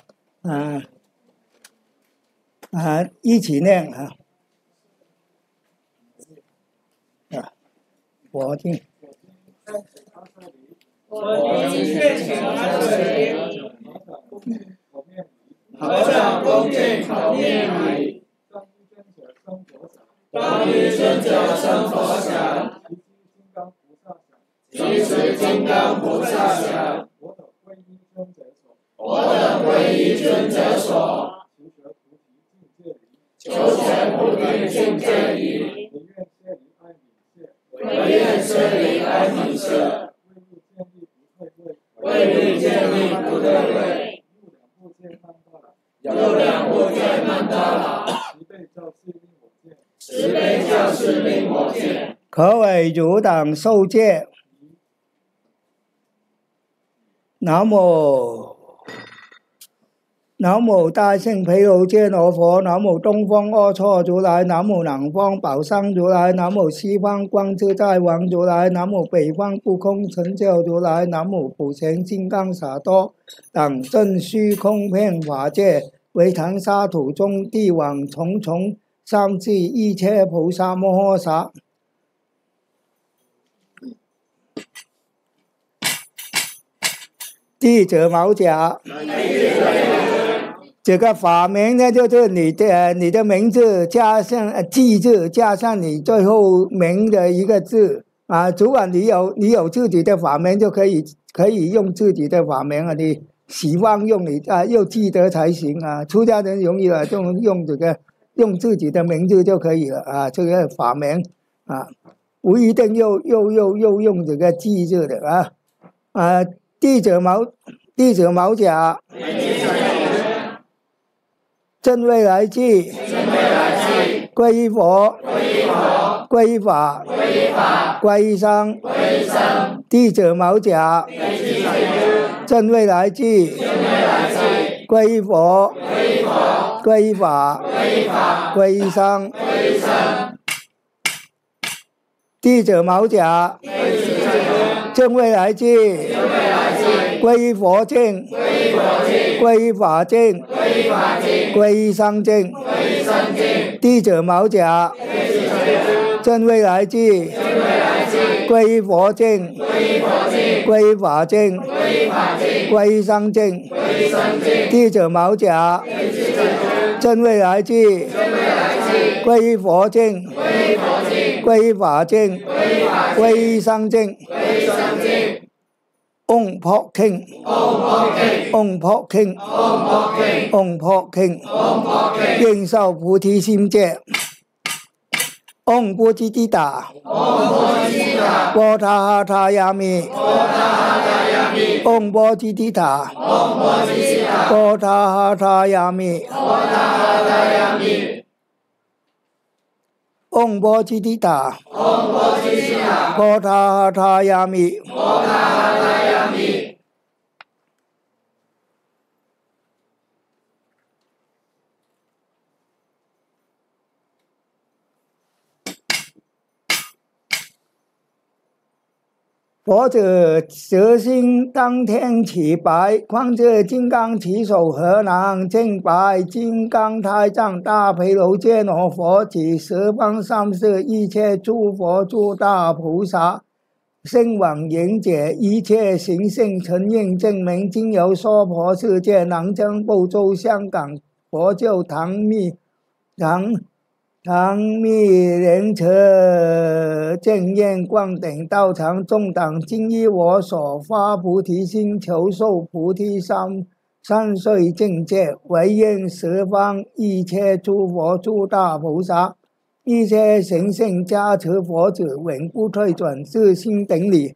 S1: 一起念啊，我听。
S2: 我今愿请阿水，合掌恭敬口念礼，当于尊者生佛想，即持金刚菩萨想，我等皈依尊者所，求学菩提境界理，唯愿舍离爱名色，为欲建立不退位，又两部见曼达拉，十倍教师令我见，
S1: 可为汝等受戒。南无大圣毗卢遮那佛，南无东方阿阇如来，南无南方宝山如来，南无西方光自在王如来，南无北方不空成就如来，南无普贤金刚萨埵等正虚空遍法界，为唐沙土中地网重重三世一切菩萨摩诃萨。弟子毛甲。这个法名呢，就是你的名字加上记字，加上你最后名的一个字啊。如果你有自己的法名，就可以用自己的法名啊。你喜欢用你要记得才行啊。出家人容易了，就用自己的名字就可以了啊。这个法名啊，不一定又用这个记字的啊。弟子毛甲。正位来记，皈依佛，皈依法，皈依僧，弟子毛甲。正位来记，皈依佛，皈依法，皈依僧，弟子毛甲。 正未来际，皈依佛境，皈依法境，皈依僧境，弟子卯甲，正未来际，皈依佛境，皈依法境，皈依僧境，弟子卯甲，正未来际，皈依佛境，皈依法境，皈依僧境。嗡破kinh，嗡破經，嗡破經，應受菩提心戒。嗡波吉地達，波他哈他亞彌，嗡波吉地達，波他哈他亞彌，嗡波吉地達，波他哈他亞彌。佛者，则心当天起白，况且金刚其手何能净白？金刚太上大毗卢遮那佛及十方三世一切诸佛诸大菩萨，声闻缘觉一切行性成应证明，经由娑婆世界南疆部洲香港佛教唐密莲车正愿观顶道场众党，今依我所发菩提心，求受菩提三岁境界，唯愿十方一切诸佛诸大菩萨，一切行性加持佛子，永不退转，自心顶礼。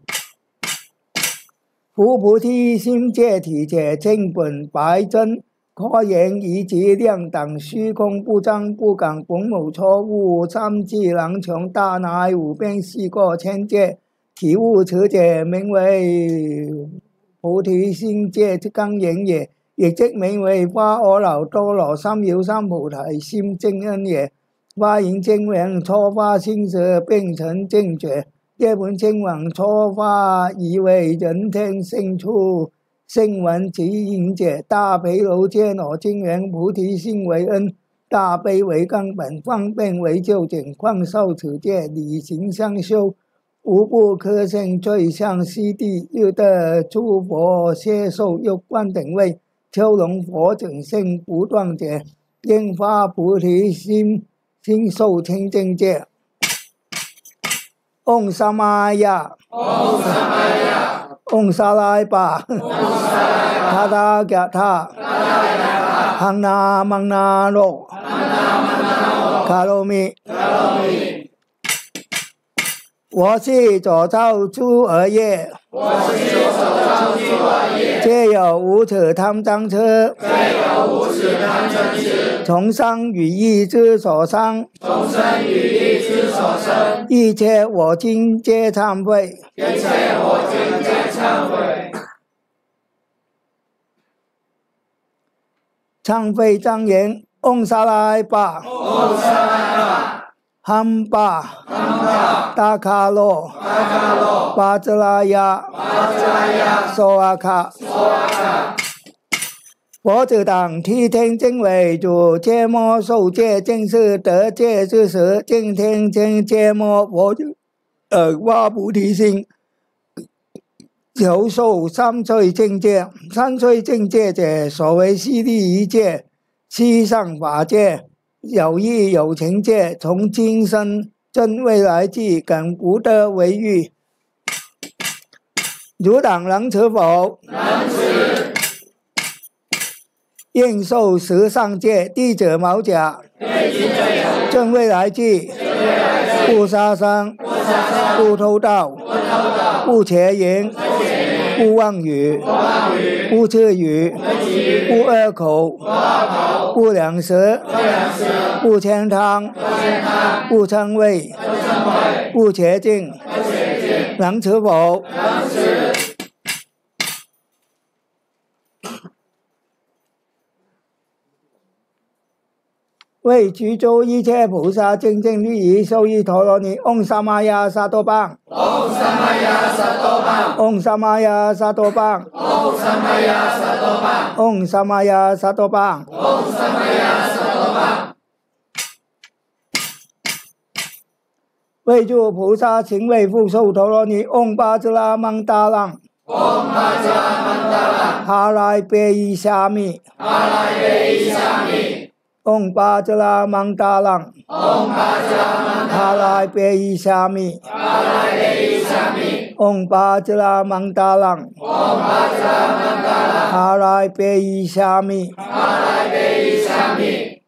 S1: 菩提心戒体解正本白真，可言一即量等虚空不彰不敢，本无错误，三际囊穷，大乃无边细过千界，体悟此解，名为菩提心戒之纲言也，亦即名为花阿耨多罗三藐三菩提心正因也。花因正缘，初发心时，变成正觉。业本正往，初发以为人天生出。声闻即因解，大毗卢遮那经缘，菩提心为恩，大悲为根本，方便为究竟，况受此戒，理行相修，无不可胜罪相悉地，又得诸佛摄受又观顶位，秋龙佛整性不断解，应发菩提心，心受清净戒。嗡萨玛呀，嗡萨来巴，他达伽他，行那曼那罗，卡罗米。我是左造诸恶业，皆有无始贪嗔痴，从生语意之所生，一切我今皆忏悔。忏悔庄严，嗡萨来巴，汉巴，达卡罗，巴兹拉雅，娑阿卡。佛子等替天经为主，揭摩受戒，正是得戒之时，敬天经揭摩佛子发菩提心，求受三岁境界。三岁境界者，所谓悉地一界，七上法界，有义有情界，从今生真未来际，更不得为欲。汝等能持否？能持。应受十上戒，弟子卯甲，正未来际，不杀生，不偷盗，不邪淫，不妄语，不绮语，不恶口，不两舌，不慳湯，不稱謂，不邪敬，能持否？能持。 为具足一切菩萨真正利益受益陀罗尼。唵萨玛呀萨多邦。
S2: 唵萨玛呀萨多邦。
S1: 唵萨玛呀萨多邦。
S2: 唵萨玛呀萨多邦。
S1: 唵萨玛呀萨多邦。
S2: 唵萨玛呀萨多邦。
S1: 为诸菩萨行为复受陀罗尼。唵巴兹拉曼达朗。
S2: 唵巴兹拉曼达朗。
S1: 哈来贝伊沙米。
S2: 哈来贝伊沙米。
S1: 唵巴兹拉曼达朗。
S2: 唵巴兹拉曼达朗。
S1: 哈来贝伊沙米。
S2: 哈来贝伊沙米。
S1: 唵巴兹拉曼达朗。
S2: 唵巴兹拉曼达朗。
S1: 哈来贝伊沙米。
S2: 哈来贝伊沙米。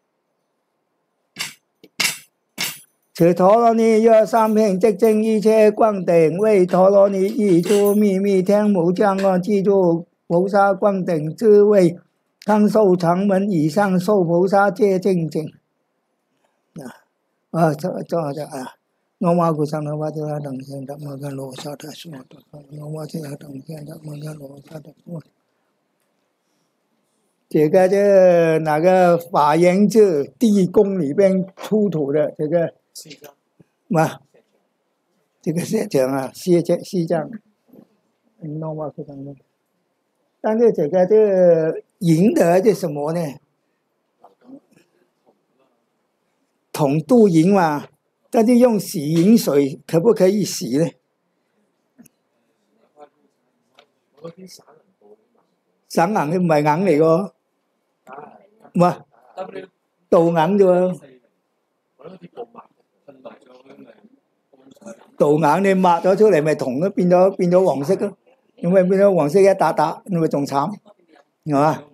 S1: 此陀罗尼若三品即证一切光顶，为陀罗尼一诸秘密天母将安记住菩萨光顶智慧，康寿长门以上受菩萨戒正经。我马古桑那瓦提拉等现达摩干罗萨达苏摩达，我瓦提拉等现达摩干罗萨达苏。这个就哪个法源寺地宫里边出土的这个。嘛，这个是讲啊，西藏，但是这个银的这什么呢？桶镀银嘛，但是用洗银水可不可以洗呢？省銀佢唔係銀嚟個，唔係鍍銀啫喎。鍍銀你抹咗出嚟咪銅咯，變咗黃色咯，咁咪變咗黃色一笪笪，你咪仲慘，係嘛？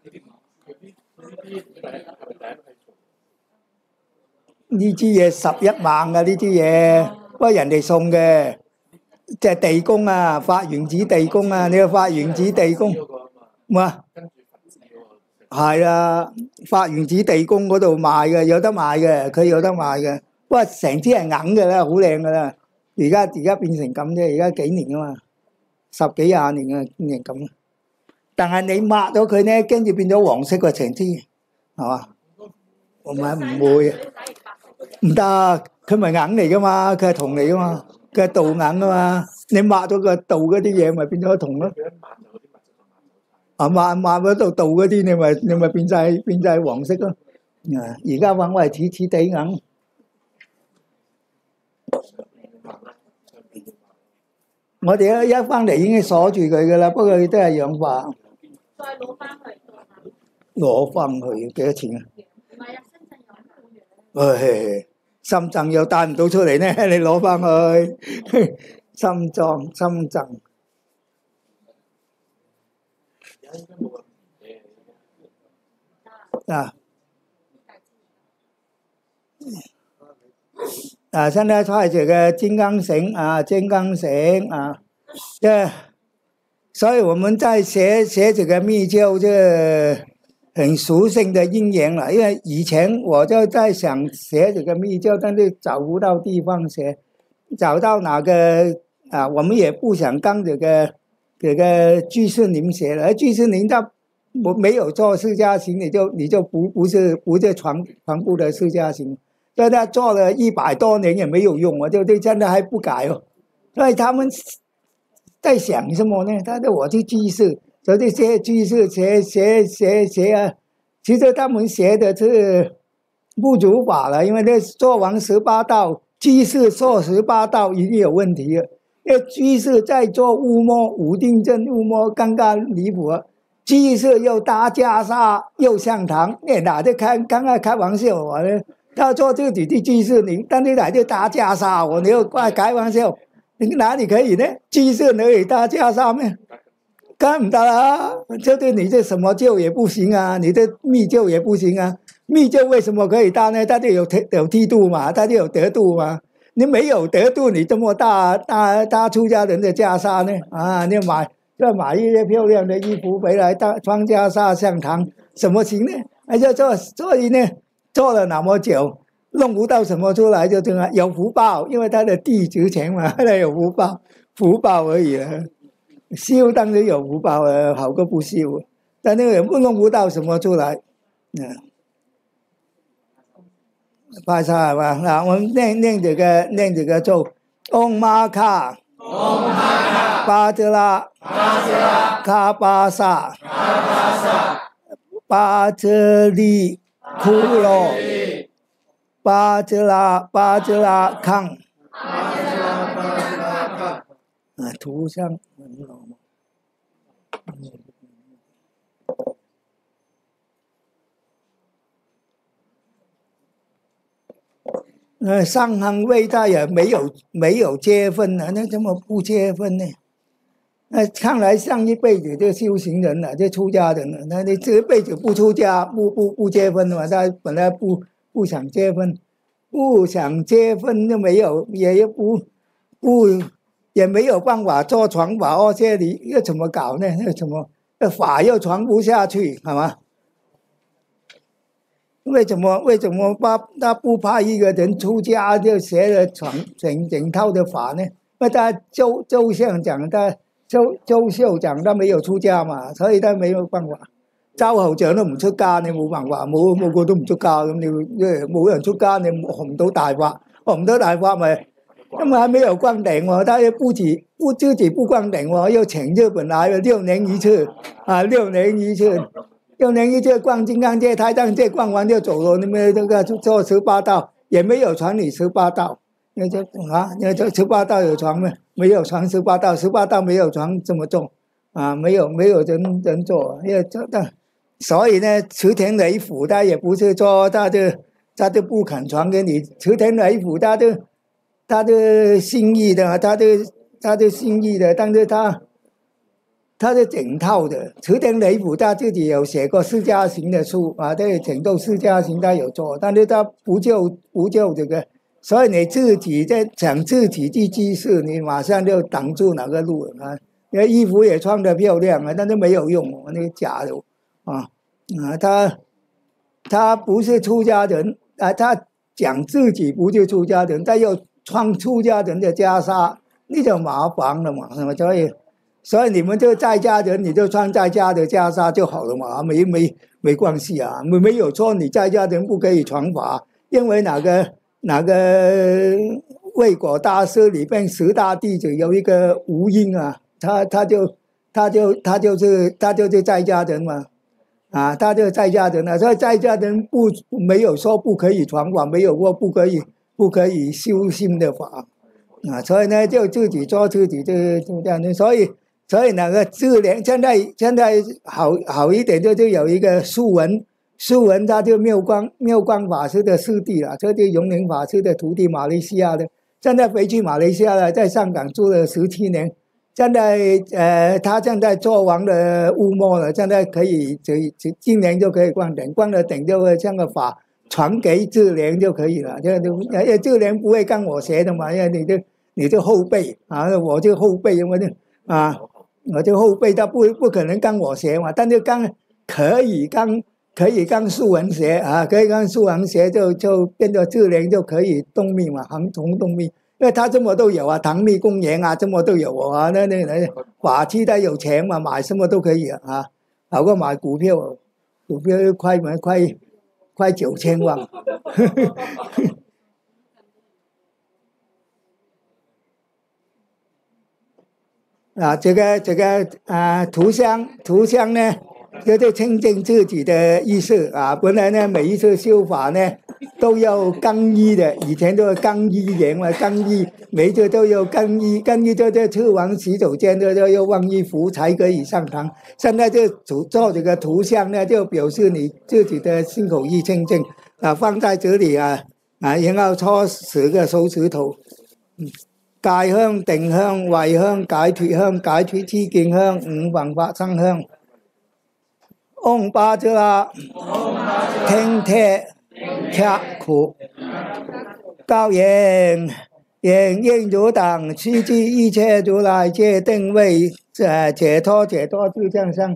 S1: 呢支嘢11萬㗎，呢支嘢，不過人哋送嘅，即係地宮啊，發原子地宮啊，你個發原子地宮，嘛？係啊，發原子地宮嗰度賣嘅，有得賣嘅，佢有得賣嘅。不過成支係銀嘅啦，好靚嘅啦。而家變成咁啫，而家幾年啊嘛，10幾20年啊，變成咁。但係你抹咗佢咧，跟住變咗黃色嘅成支，係嘛？唔會，唔得，佢咪銀嚟噶嘛，佢係銅嚟噶嘛，佢係鍍銀啊嘛。你抹咗個鍍嗰啲嘢，咪變咗銅咯。啊，抹嗰度鍍嗰啲，你咪變晒黃色咯。啊，而家揾為似地銀。我哋一翻嚟已經鎖住佢噶啦，不過佢都係氧化。
S3: 再攞翻去。
S1: 攞翻去幾多錢啊？
S3: 唔係啊，深圳有好嘢。
S1: 深圳又帶唔到出嚟呢，你攞翻去。深圳。现在开这个金刚绳啊，所以我们在学这个密教，这很熟悉的因缘了。因为以前我就在想学这个密教，但是找不到地方学，找到哪个啊，我们也不想跟这个居士林学了。居士林他没有做释迦行，你就不是全部的释迦行。所以他做了100多年也没有用，我就对真的还不改哦。所以他们在想什么呢？他说我去居士，所以这些居士学啊，其实他们学的是不如法了，因为那做完18道，居士做18道一定有问题了。因为居士在做乌摸五定正乌摸，刚刚离谱了。居士又搭袈裟又上堂，你哪在刚刚开玩笑我呢？他做自己的居士林，但是哪就搭袈裟我，你又怪开玩笑，你哪里可以呢？居士可以搭袈裟咩？干唔得啦！就对你这什么教也不行啊，你这密教也不行啊。密教为什么可以搭呢？它就有梯度嘛，它就有得度嘛。你没有得度，你这么搭出家人的袈裟呢？啊，你买一些漂亮的衣服回来穿袈裟上堂，怎么行呢？所以呢，做了那么久，弄不到什么出来，就这样有福报，因为他的地值钱嘛，他有福报而已了。修当然有福报了，好过不修，但那个也弄不到什么出来。 巴萨吧，啊，我们念这个咒，嗡玛卡，巴泽拉，卡巴萨，巴泽利库罗，巴泽拉康，啊，图上。上行位他也没有结婚了，那怎么不结婚呢？看来上一辈子就修行人了，就出家人了。那你这一辈子不出家，不结婚嘛？他本来不想结婚，就没有，也没有办法做传法哦。这里又怎么搞呢？又怎么法又传不下去，好吗？为什么他不怕一个人出家就学了整套的法呢？那他周相讲，周秀讲他没有出家嘛，所以他没有辦法。周後長都唔出家，你冇辦法，冇個都唔出家，咁你冇人出家，你學唔到大法，學唔到大法咪，因為還沒有灌頂喎，他自己不灌頂喎，要請日本來6年一次啊，6年一次。6年一次逛金剛界、台藏界，逛完就走了。你们这个做18道，也没有传你18道。那就18道有传吗？没有传18道，18道没有传这么做啊，没有人做，因为所以呢，池田雷府他也不是说他就不肯传给你，池田雷府他的心意的，他的心意的，但是他是整套的，池田雷府他自己有写过释迦行的书啊，对，整个释迦行他有做，但是他不就这个，所以你自己在想自己去居士，你马上就挡住哪个路了啊！你的衣服也穿得漂亮啊，但是没有用，那个假的啊，他不是出家人啊，他讲自己不是出家人，他又穿出家人的袈裟，那就麻烦了嘛，所以你们就在家人，你就穿在家的袈裟就好了嘛，没关系啊，没有说你在家人不可以传法，因为哪个卫果大师里边10大弟子有一个无因啊，他就是在家人嘛，啊，他就在家人啊，所以在家人没有说不可以传法，没有说不可以修心的法啊，所以呢就自己做自己就这样的，所以那个智联现在好一点，就是有一个素文他就妙光法师的师弟了，这就永宁法师的徒弟，马来西亚的，现在回去马来西亚了，在香港住了17年，现在他现在做完了乌末了，现在可以今年就可以灌了顶就会将个法传给智联就可以了，智联不会跟我学的嘛，因为你就后辈啊，我就后辈，因为我就后辈，他不可能跟我学嘛，但是可以跟素文学啊，可以跟素文学就变成智联就可以动密嘛，恒从动密，因为他这么都有啊，唐密公园啊，这么都有啊，那法器他有钱嘛，买什么都可以啊，好过买股票快9000万。啊，这个图像呢，就是清净自己的意思啊。本来呢，每一次修法呢，都要更衣的，以前都是更衣人嘛，更衣，每一次都要更衣就在吃完洗手间都要换衣服才可以上堂。现在就做这个图像呢，就表示你自己的心口意清净啊，放在这里啊，然后搓10个手指头，戒香、定香、慧香、解脱香、解脱知見香、5弘法生香。嗡巴遮拉，聽帖卻苦，高言應如等，須知一切如來皆定位解脱智障相。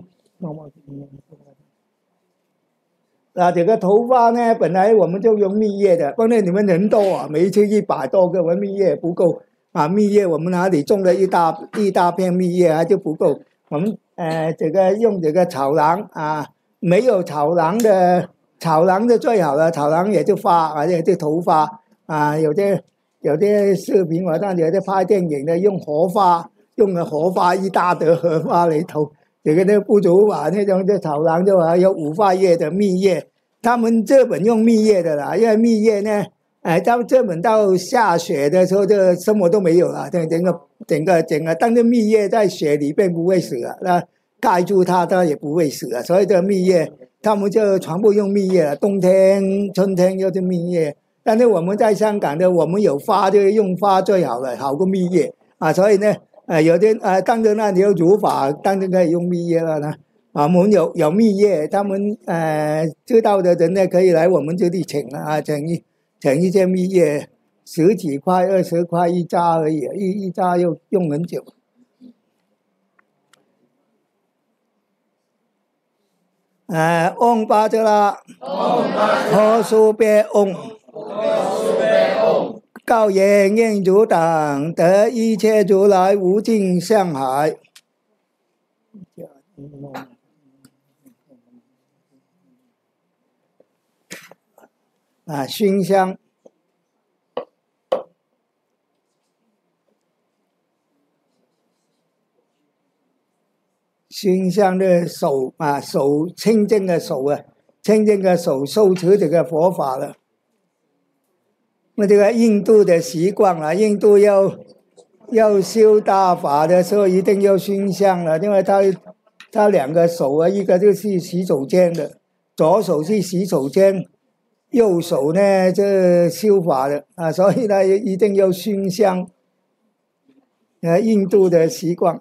S1: 这个头发呢，本来我们就用蜜叶的，关键你们人多啊，每一次100多个，我们蜜叶不够。蜜叶我们哪里种了一大片蜜叶还就不够，我们这个用这个草狼啊，没有草狼的草狼就最好了，草狼也就发，而且就头发啊，有些视频我看有些拍电影的用活发，用了活发一大堆荷花来头，这个就不足吧，那种就草狼就还有五花叶的蜜叶，他们这本用蜜叶的啦，因为蜜叶呢。到这本到下雪的时候，就什么都没有了，整个，但是蜜叶在雪里边不会死啊，那盖住它也不会死啊，所以这蜜叶他们就全部用蜜叶了，冬天、春天就是蜜叶。但是我们在香港的，我们有花就用花最好了，好过蜜叶啊，所以呢，有的当然了，你有如法，当然可以用蜜叶了呢。我们有蜜叶，他们知道的人呢，可以来我们这里请啊，请一些蜜叶，10几块、20块一扎而已，一扎又用很久。嗡巴遮拉，何苏别嗡，告言应如等，得一切如来无尽相海。熏香，熏香的手手清净的手啊，清净的手受持这个佛法了。那这个印度的习惯了，印度要修大法的时候一定要熏香了，因为他两个手啊，一个就是洗手间的，左手是洗手间。右手呢，这修法的啊，所以呢一定要熏香。印度的习惯。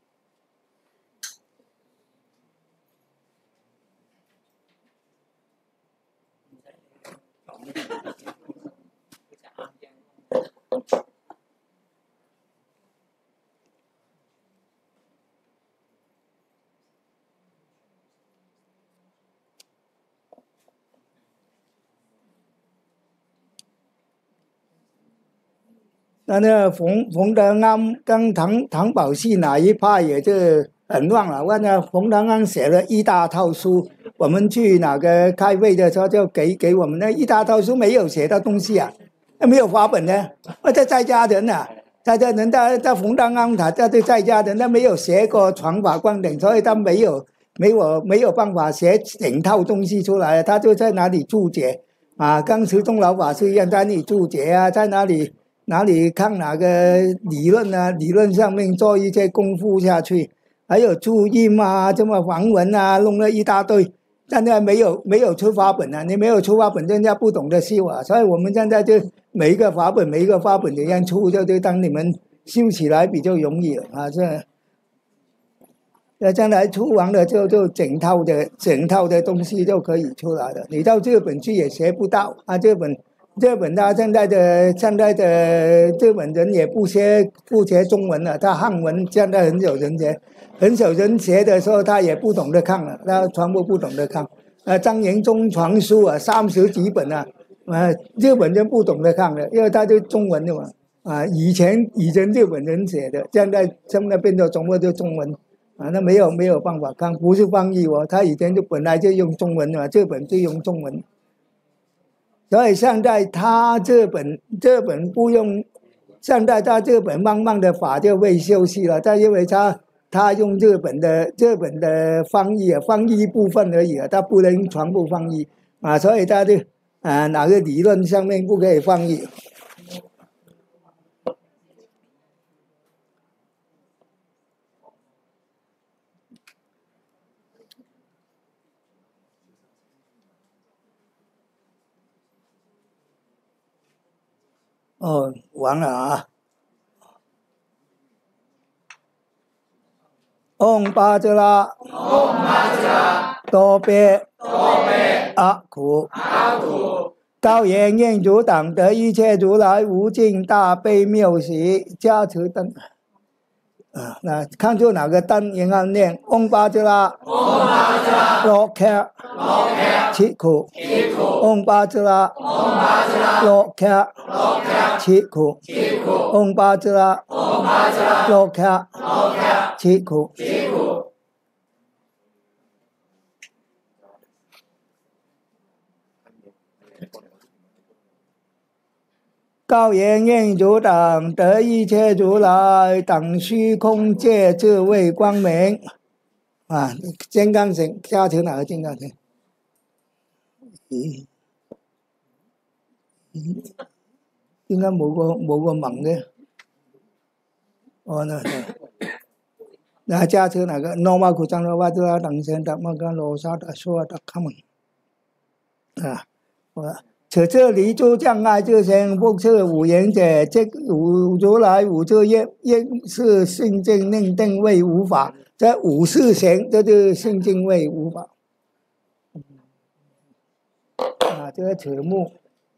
S1: 那冯德安跟唐宝系哪一派也是很乱了。那冯德安写了一大套书，我们去哪个开会的时候就给我们那一大套书，没有写的东西啊，没有法本呢。这在家人啊，在家人在冯德安他就在家人，他没有写过传法观点，所以他没有办法写整套东西出来，他就在哪里注解啊，跟石钟老法师一样，在那里注解啊，在哪里看哪个理论啊，理论上面做一些功夫下去，还有注音啊，这么梵文啊，弄了一大堆，但是没有出法本啊，你没有出法本，人家不懂得修啊，所以我们现在就每一个法本这样出，就当你们修起来比较容易了啊，这将来出完了就整套的东西就可以出来了，你到日本去也学不到啊，日本他现在的日本人也不学中文了，他汉文现在很少人学的时候他也不懂得看了，他全部不懂得看。张延宗传书啊，30几本啊，日本人不懂得看了，因为他就中文的嘛，以前日本人写的，现在变成中文就中文啊，那没有办法看，不是翻译他以前就本来就用中文嘛，日本就用中文。所以现在他这本不用，现在他这本慢慢的法就被休息了，但因为他用日本的翻译一部分而已他不能全部翻译啊，所以他就哪个理论上面不可以翻译。完了啊！嗡巴遮拉，多别阿苦，高言应如等得一切如来无尽大悲妙喜加持灯。那看出哪个灯应该念嗡巴遮拉，罗开七苦，嗡巴遮拉，罗开七苦，嗡巴遮拉，罗开七苦。 告言愿汝等得一切如来等虚空界智慧光明。啊，金刚乘加持哪个金刚乘？應該冇個盟嘅。哦，那加持哪個？Noma kucang loba tu tang sen tak makan losa tak suah tak kaman。啊，此次离诸障碍之前，不是五言者，即五如来五智业，应是性净令定位无法。这五事行，这就是性净位无法。啊，这个此目。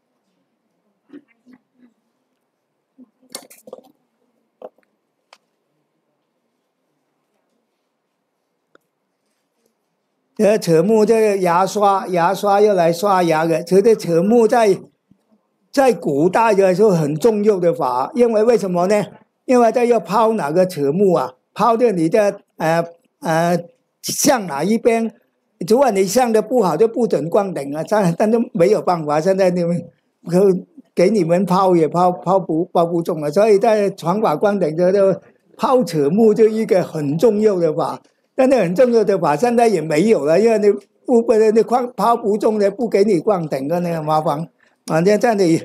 S1: 这扯木这个牙刷要来刷牙的，这个扯木在古代的时候很重要的法，因为为什么呢？因为这要抛哪个扯木啊？抛的你的向哪一边？如果你向的不好，就不准灌顶啊！但是没有办法，现在你们给你们抛也抛不中了，所以在传法灌顶的就抛扯木就一个很重要的法。但是很重要的法现在也没有了，因为你抛不中的不给你灌顶的那个麻烦。反正在你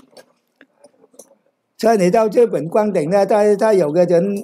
S1: 到这本灌顶呢，他有个人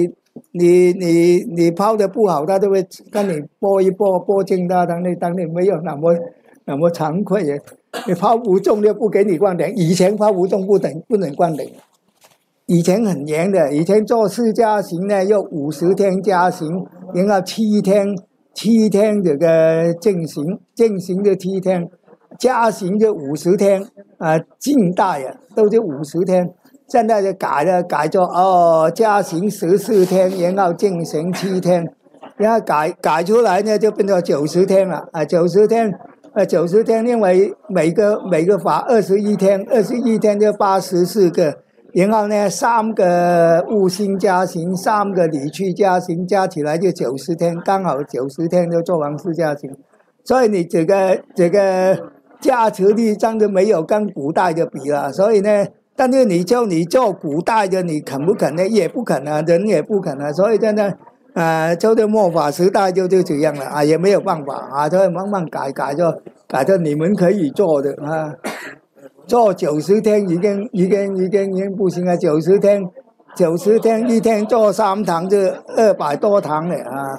S1: 你抛的不好，他就会跟你拨清他，当你没有那么惭愧的，你抛不中就不给你灌顶。以前抛不中不能灌顶。以前很严的，以前做释迦行呢，要50天加行，然后7天这个正行就7天，加行就50天啊，近代啊都是50天，现在就改做加行14天，然后正行7天，然后改出来呢就变成90天了啊，90天，因为每个法21天就84个。然后呢，3个悟心加行，3个理趣加行，加起来就90天，刚好90天就做完释迦行。所以你这个加持力真的没有跟古代的比了。所以呢，但是你做古代的，你肯不肯呢？也不肯啊，人也不肯啊。所以真的，就是末法时代就这样了啊，也没有办法啊，所以慢慢改到你们可以做的啊。做90天已经不行了，90天一天做3堂就200多堂了啊！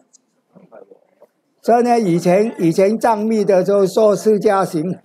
S1: 所以呢，以前藏密的时候做释迦行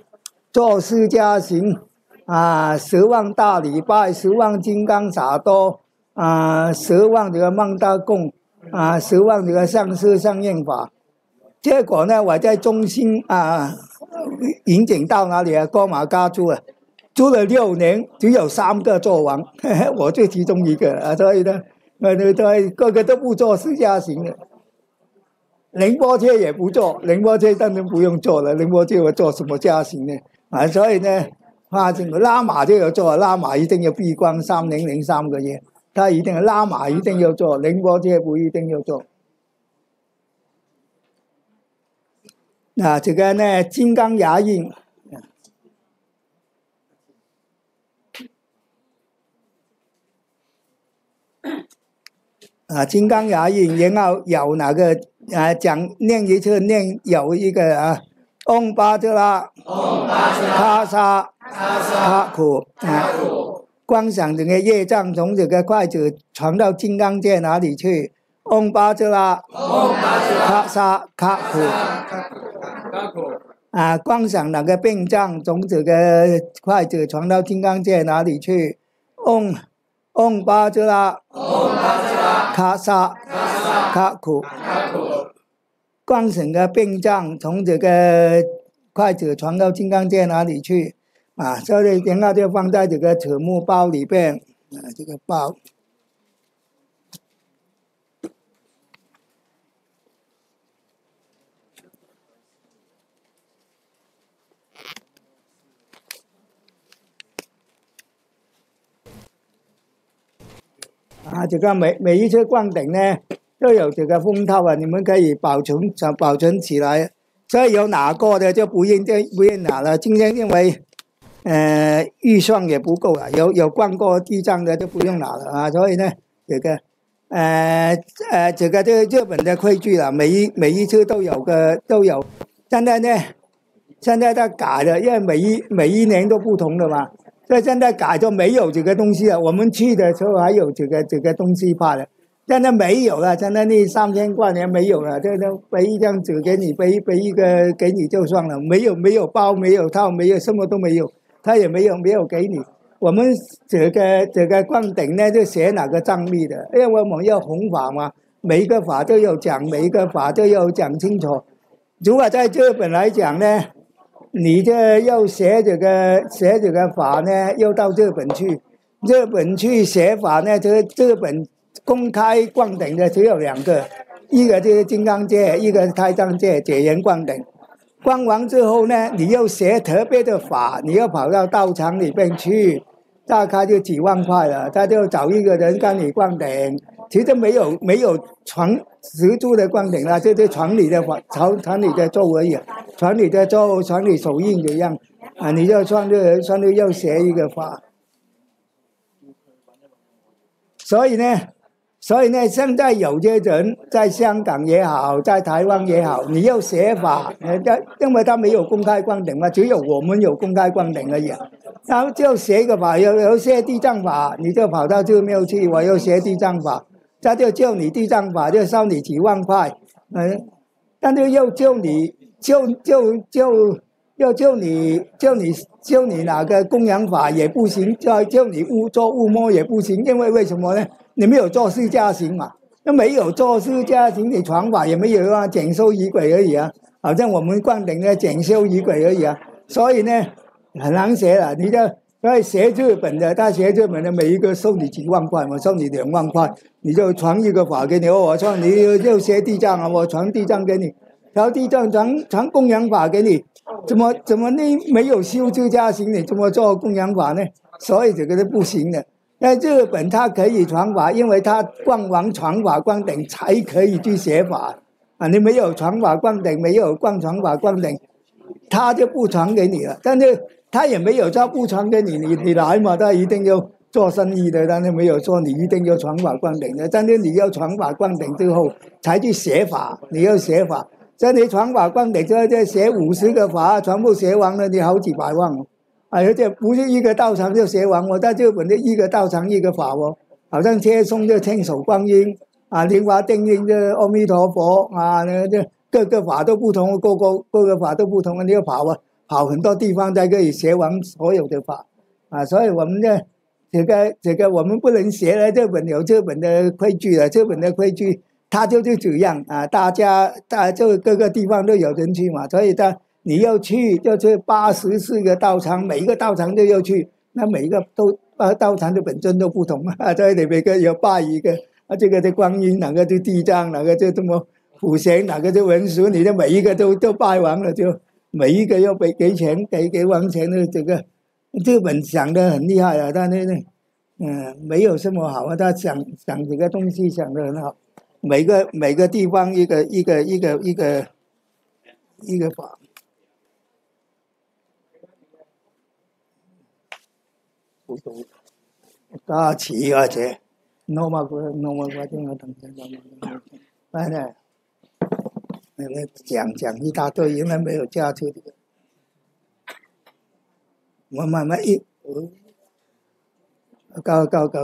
S1: 啊，10万大礼拜，10万金刚萨埵啊，10万这个曼达供啊，10万这个上师上愿法。结果呢，我在中心啊。引警到哪里啊？哥玛嘎住了6年，只有3个做完，我就其中一个啊。所以呢，个个都不做释迦行的。仁波切也不做，仁波切当然不用做了，仁波切我做什么迦行呢？啊，所以呢，拉玛就有做，拉玛一定要闭关3年零3个月，他一定拉玛一定要做，仁波切不一定要做。这个呢，金刚牙印金刚牙印，然后有哪个念一次，有一个嗡巴遮拉卡萨卡苦观想这个业障从这个筷子传到金刚界哪里去？嗡巴遮拉卡萨卡苦。观想哪个病障从这个筷子传到金刚界哪里去？嗡巴遮拉卡萨卡苦。观想的病障从这个筷子传到金刚界哪里去？所以然后就放在这个扯木包里边这个包。这个每一次灌顶呢都有这个封套啊，你们可以保存起来。所以有拿过的就不用拿了。今天因为预算也不够了，有逛过地藏的就不用拿了啊。所以呢，这个这日本的规矩了，每一次都有。现在它改了，因为每一年都不同的嘛，所以现在改就没有这个东西了。我们去的时候还有这个东西怕的，现在没有了。现在那3000块钱没有了，这都背一张纸给你，背一个给你就算了，没有包，没有套，没有什么都没有，他也没有给你。我们这个灌顶呢，就写哪个藏密的，因为我们要弘法嘛，每一个法都要讲，每一个法都要讲清楚。如果在日本来讲呢，你这要写这个法呢，要到日本去写法呢，这日本公开灌顶的只有2个，一个就是金刚戒，一个是开藏戒，解缘灌顶。灌完之后呢，你要写特别的法，你要跑到道场里边去，大概就几万块了，他就找一个人跟你灌顶。其实没有实住的灌顶啦，就是传你的法，传你的咒而已，传你的咒，传你手印这样啊，你就传就要写一个法。所以呢，现在有些人在香港也好，在台湾也好，你要写法，因为他没有公开灌顶嘛，只有我们有公开灌顶而已。然后就写一个法，有些地藏法，你就跑到寺庙去，我要写地藏法，他就教你地藏法，就收你几万块，但是又教你教你哪个供养法也不行，教你做物摸也不行，因为什么呢？你没有做释迦行嘛，那没有做释迦行，你传法也没有啊，检修仪轨而已啊，好像我们灌顶的检修仪轨而已啊，所以呢很难写了。你就所以学日本的，他学日本的每一个收你几万块，我收你2万块，你就传一个法给你，我说你就学地藏啊，我传地藏给你，然后地藏传供养法给你，怎么你没有修释迦行，你怎么做供养法呢？所以这个是不行的。在日本他可以传法，因为他灌完传法灌顶才可以去写法啊！你没有传法灌顶，没有传法灌顶，他就不传给你了。但是他也没有说不传给你，你来嘛，他一定要做生意的，但是没有说你一定要传法灌顶的。但是你要传法灌顶之后才去写法，你要写法，所以你传法灌顶之后再写50个法，全部写完了，你好几百万哦。而且不是一个道场就写完，我在日本的一个道场一个法哦，好像切松就千手观音啊，莲花定印就阿弥陀佛啊，各个法都不同，各个法都不同，你要跑很多地方才可以学完所有的法啊，所以我们这个我们不能学了，日本有日本的规矩了，日本的规矩它就是这样啊，大家就各个地方都有人去嘛，所以你要去就是84个道场，每一个道场都要去，那每一个道场的本尊都不同啊，所以你每个要拜一个啊，这个是观音，哪个是地藏，哪个就这么普贤，哪个是文殊，你的每一个都拜完了，就每一个要给钱，给完钱的。这个日本想得很厉害啊，他没有什么好啊，他想这个东西想得很好，每个地方一个法。大齐而且，nomor gua就等讲一大堆，原来没有加出的，我慢慢高。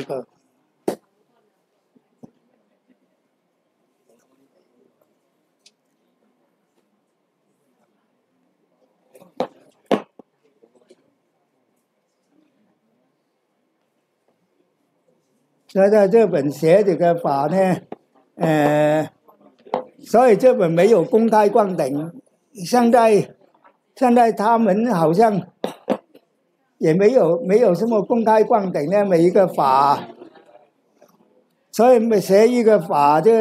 S1: 所以在日本学这个法呢，所以日本没有公开灌顶，现在他们好像也没有什么公开灌顶呢，每一个法，所以每学一个法就。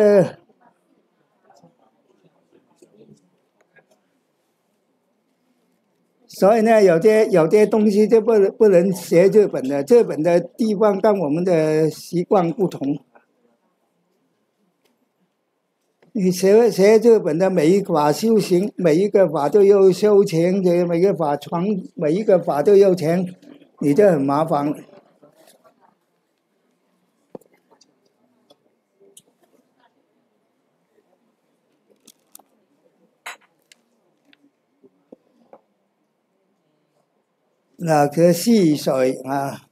S1: 所以呢，有些东西就不能学日本的，日本的地方跟我们的习惯不同。 你学日本的每一法修行，每一个法都要修钱，每个法传，每一个法都要钱，你就很麻烦。那个细水啊，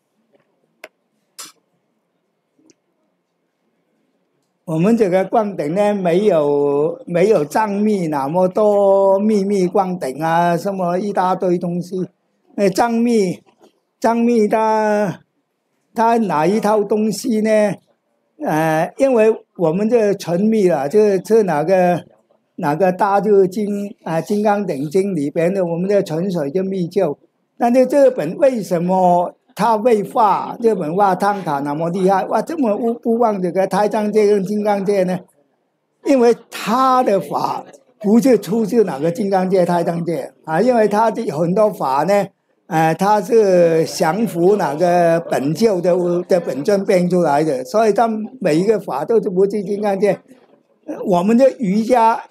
S1: 我们这个灌顶呢，没有藏密那么多秘密灌顶啊，什么一大堆东西。藏密它哪一套东西呢？因为我们这纯密了，这哪个大就金刚顶经里边的，我们的纯水就密咒。但是这本为什么他会画这本画汤卡那么厉害，哇，这么不忘这个胎藏戒跟金刚戒呢？因为他的法不是出自哪个金刚戒、胎藏戒啊，因为他的很多法呢，他是降服哪个本教的本尊变出来的，所以他每一个法都是不是金刚戒。我们的瑜伽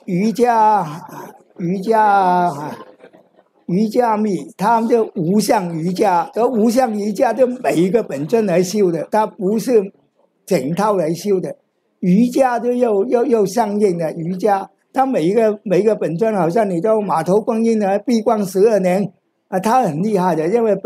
S1: 密，他们就无相瑜伽，而无相瑜伽就每一个本尊来修的，它不是整套来修的。瑜伽就又相应的瑜伽，它每一个本尊好像你叫马头观音呢，闭关12年啊，他很厉害的，因为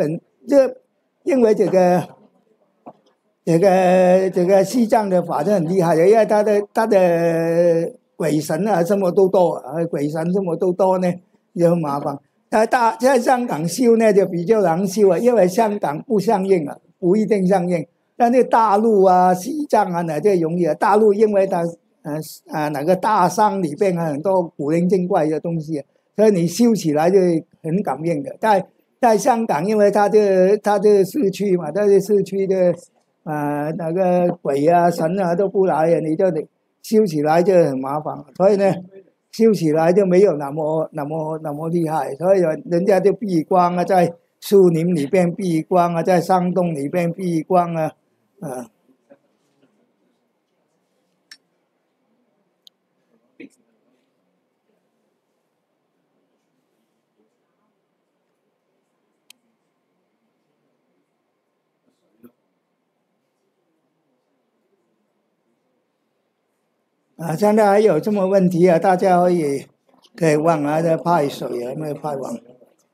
S1: 这个西藏的法是很厉害的，因为他的鬼神啊什么都多鬼神什么都多呢，也很麻烦。在香港修呢就比较难修啊，因为香港不相应啊，不一定相应。但是大陆啊、西藏啊那就容易了。大陆因为它那个大山里边很多古灵精怪的东西，所以你修起来就很感应的。在香港，因为它这市区嘛，它这市区的那个鬼啊神啊都不来，你就得修起来就很麻烦，所以呢。修起来就没有那么厉害，所以人家就闭关啊，在树林里边闭关啊，在山洞里边闭关啊，现在还有这么问题啊？大家可以问啊，在派水啊，没有派完。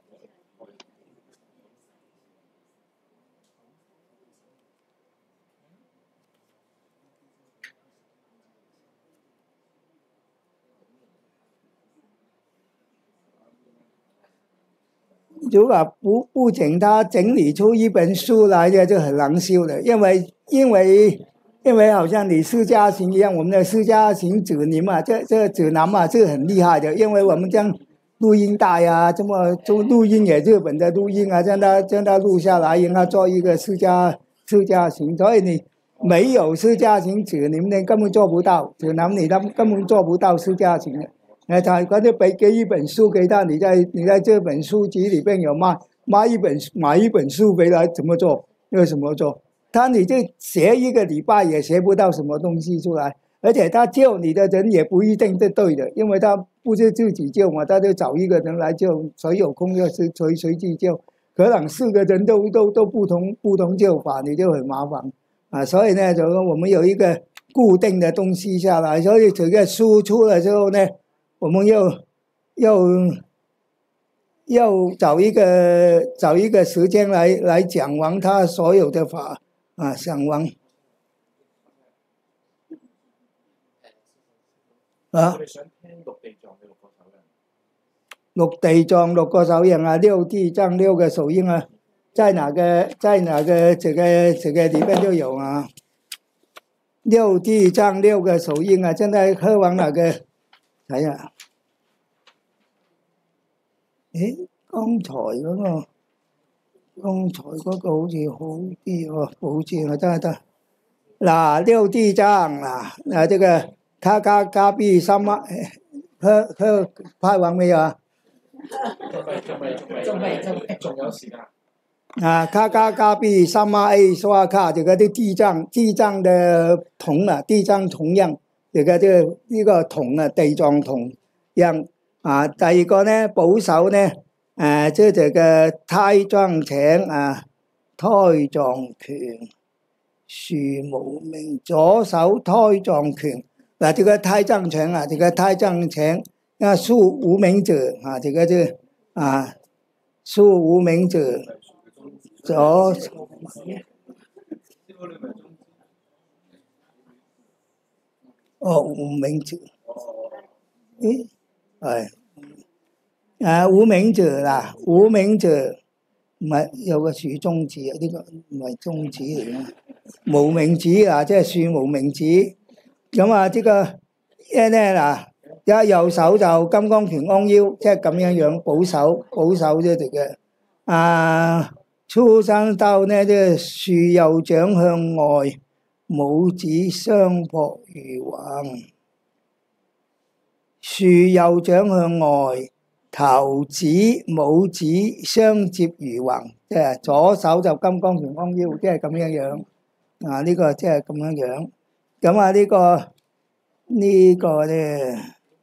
S1: 如果不请他整理出一本书来的，就很难修的，因为好像你释迦行一样，我们的释迦行指南嘛，这指南嘛，这很厉害的，因为我们将录音带啊，这么做录音也日本的录音啊，将它录下来，然后做一个释迦行，所以你没有释迦行指南，你根本做不到指南，你根本做不到释迦行的。他就给一本书给他，你在这本书籍里边有买一本书回来怎么做？要怎么做？你就学一个礼拜也学不到什么东西出来，而且他救你的人也不一定是对的，因为他不是自己救嘛，他就找一个人来救，谁有空就是谁去救，可能4个人都不同救法，你就很麻烦啊。所以呢，就是我们有一个固定的东西下来，所以这个书出了之后呢，我们要找一个时间来讲完他所有的法啊，讲完啊。6地藏6個手印啊，6地藏6個手印啊，在哪个这个里面就有啊。6地藏6個手印啊，现在喝完哪个？睇下。剛才嗰個好似好啲喎，保證啊，得。嗱，6地藏嗱，這個他加必三啊，喝拍完未有啊？仲有時間。卡加必三啊 A 刷卡，這個啲地藏的銅啊，地藏銅樣呢個銅啊，地藏銅印啊。第二個呢，寶手呢，即係嘅胎藏請啊，胎藏權樹無名，左手胎藏權。嗱，這個胎藏請啊，這個胎藏請啊，樹無名者啊，這個啊，樹無名者左。哦，無名者，咦，係無名者啦，無名者唔係有個樹中字啊？呢個唔係中字嚟嘅，無名子啊，即係樹無名子。咁啊，呢個咧嗱，一右手就金剛權安腰，即係咁樣保守啫嘅。啊，初生兜呢，即係樹右掌向外，拇指相撲如橫，樹右掌向外，頭指拇指相接如橫，即係左手就金剛權安腰，即係咁樣樣。啊，呢個即係咁樣樣。咁啊，呢個咧，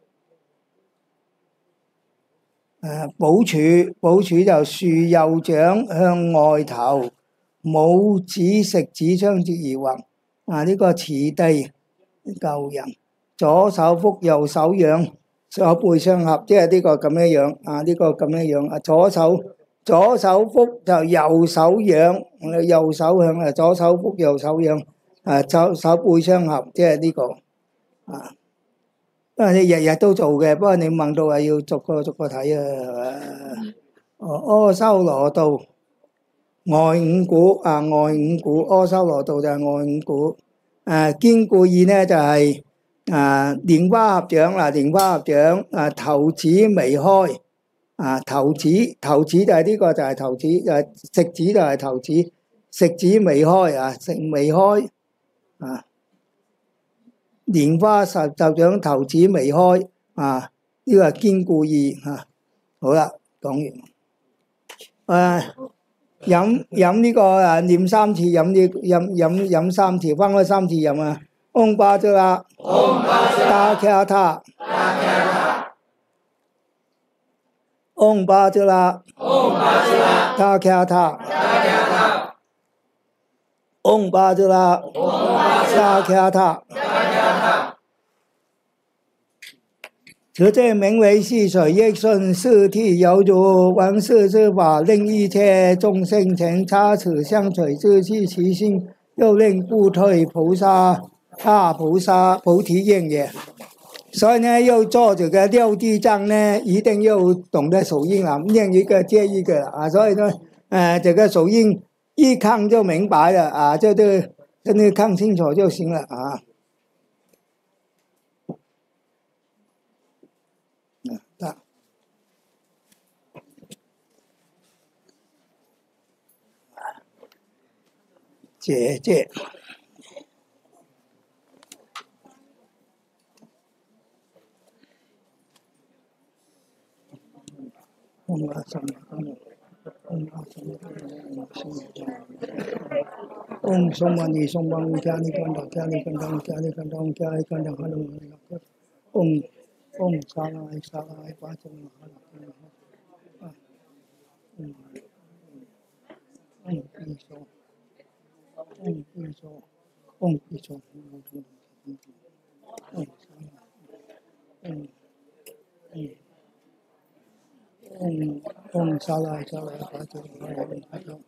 S1: 寶柱就樹右掌向外頭，拇指食指相接而橫。啊，呢個持地救人，左手福右手養，手背相合，即係呢個咁樣樣。啊，呢個咁樣樣。啊，左手福就右手養，右手向啊，左手福右手養。啊，手背相合，即係呢個。啊，不過你日日都做嘅，不過你問到話要逐個睇啊。阿修羅道。外五股啊，外五股，阿修羅道就係外五股。堅固意呢就係蓮花合掌啦，蓮花合掌。頭指微開，頭指就係呢個就係頭指，食指就係頭指，食指微開啊，食微開啊。蓮花合掌，頭指微開啊，呢個係堅固意啊。好啦，講完。飲呢個念三次，飲三次，分開三次飲啊！嗡巴啫啦，達卡他，嗡巴啫啦，達卡他，嗡巴啫啦，達卡他。此罪名為是誰？憶信是體有如聞是之法，令一切眾生前插此相隨，自知其心，又令不退菩薩菩提因也。所以呢，要做這個六地藏呢，一定要懂得手印啊，念一個接一個啊。所以呢，這個手印一看就明白了啊，就真的看清楚就行了啊。姐姐，嗡松玛尼松玛乌迦尼干达迦尼干达乌迦尼干达乌迦尼干达哈隆嗡沙拉埃巴宗哈拉哈比说。嗡比说，嗡沙拉巴宗哈达，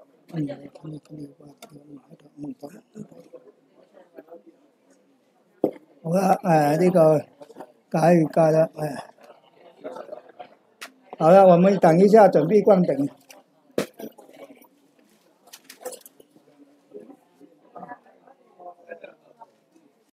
S1: 好啦，呢個解了，好了，我們等一下準備灌頂。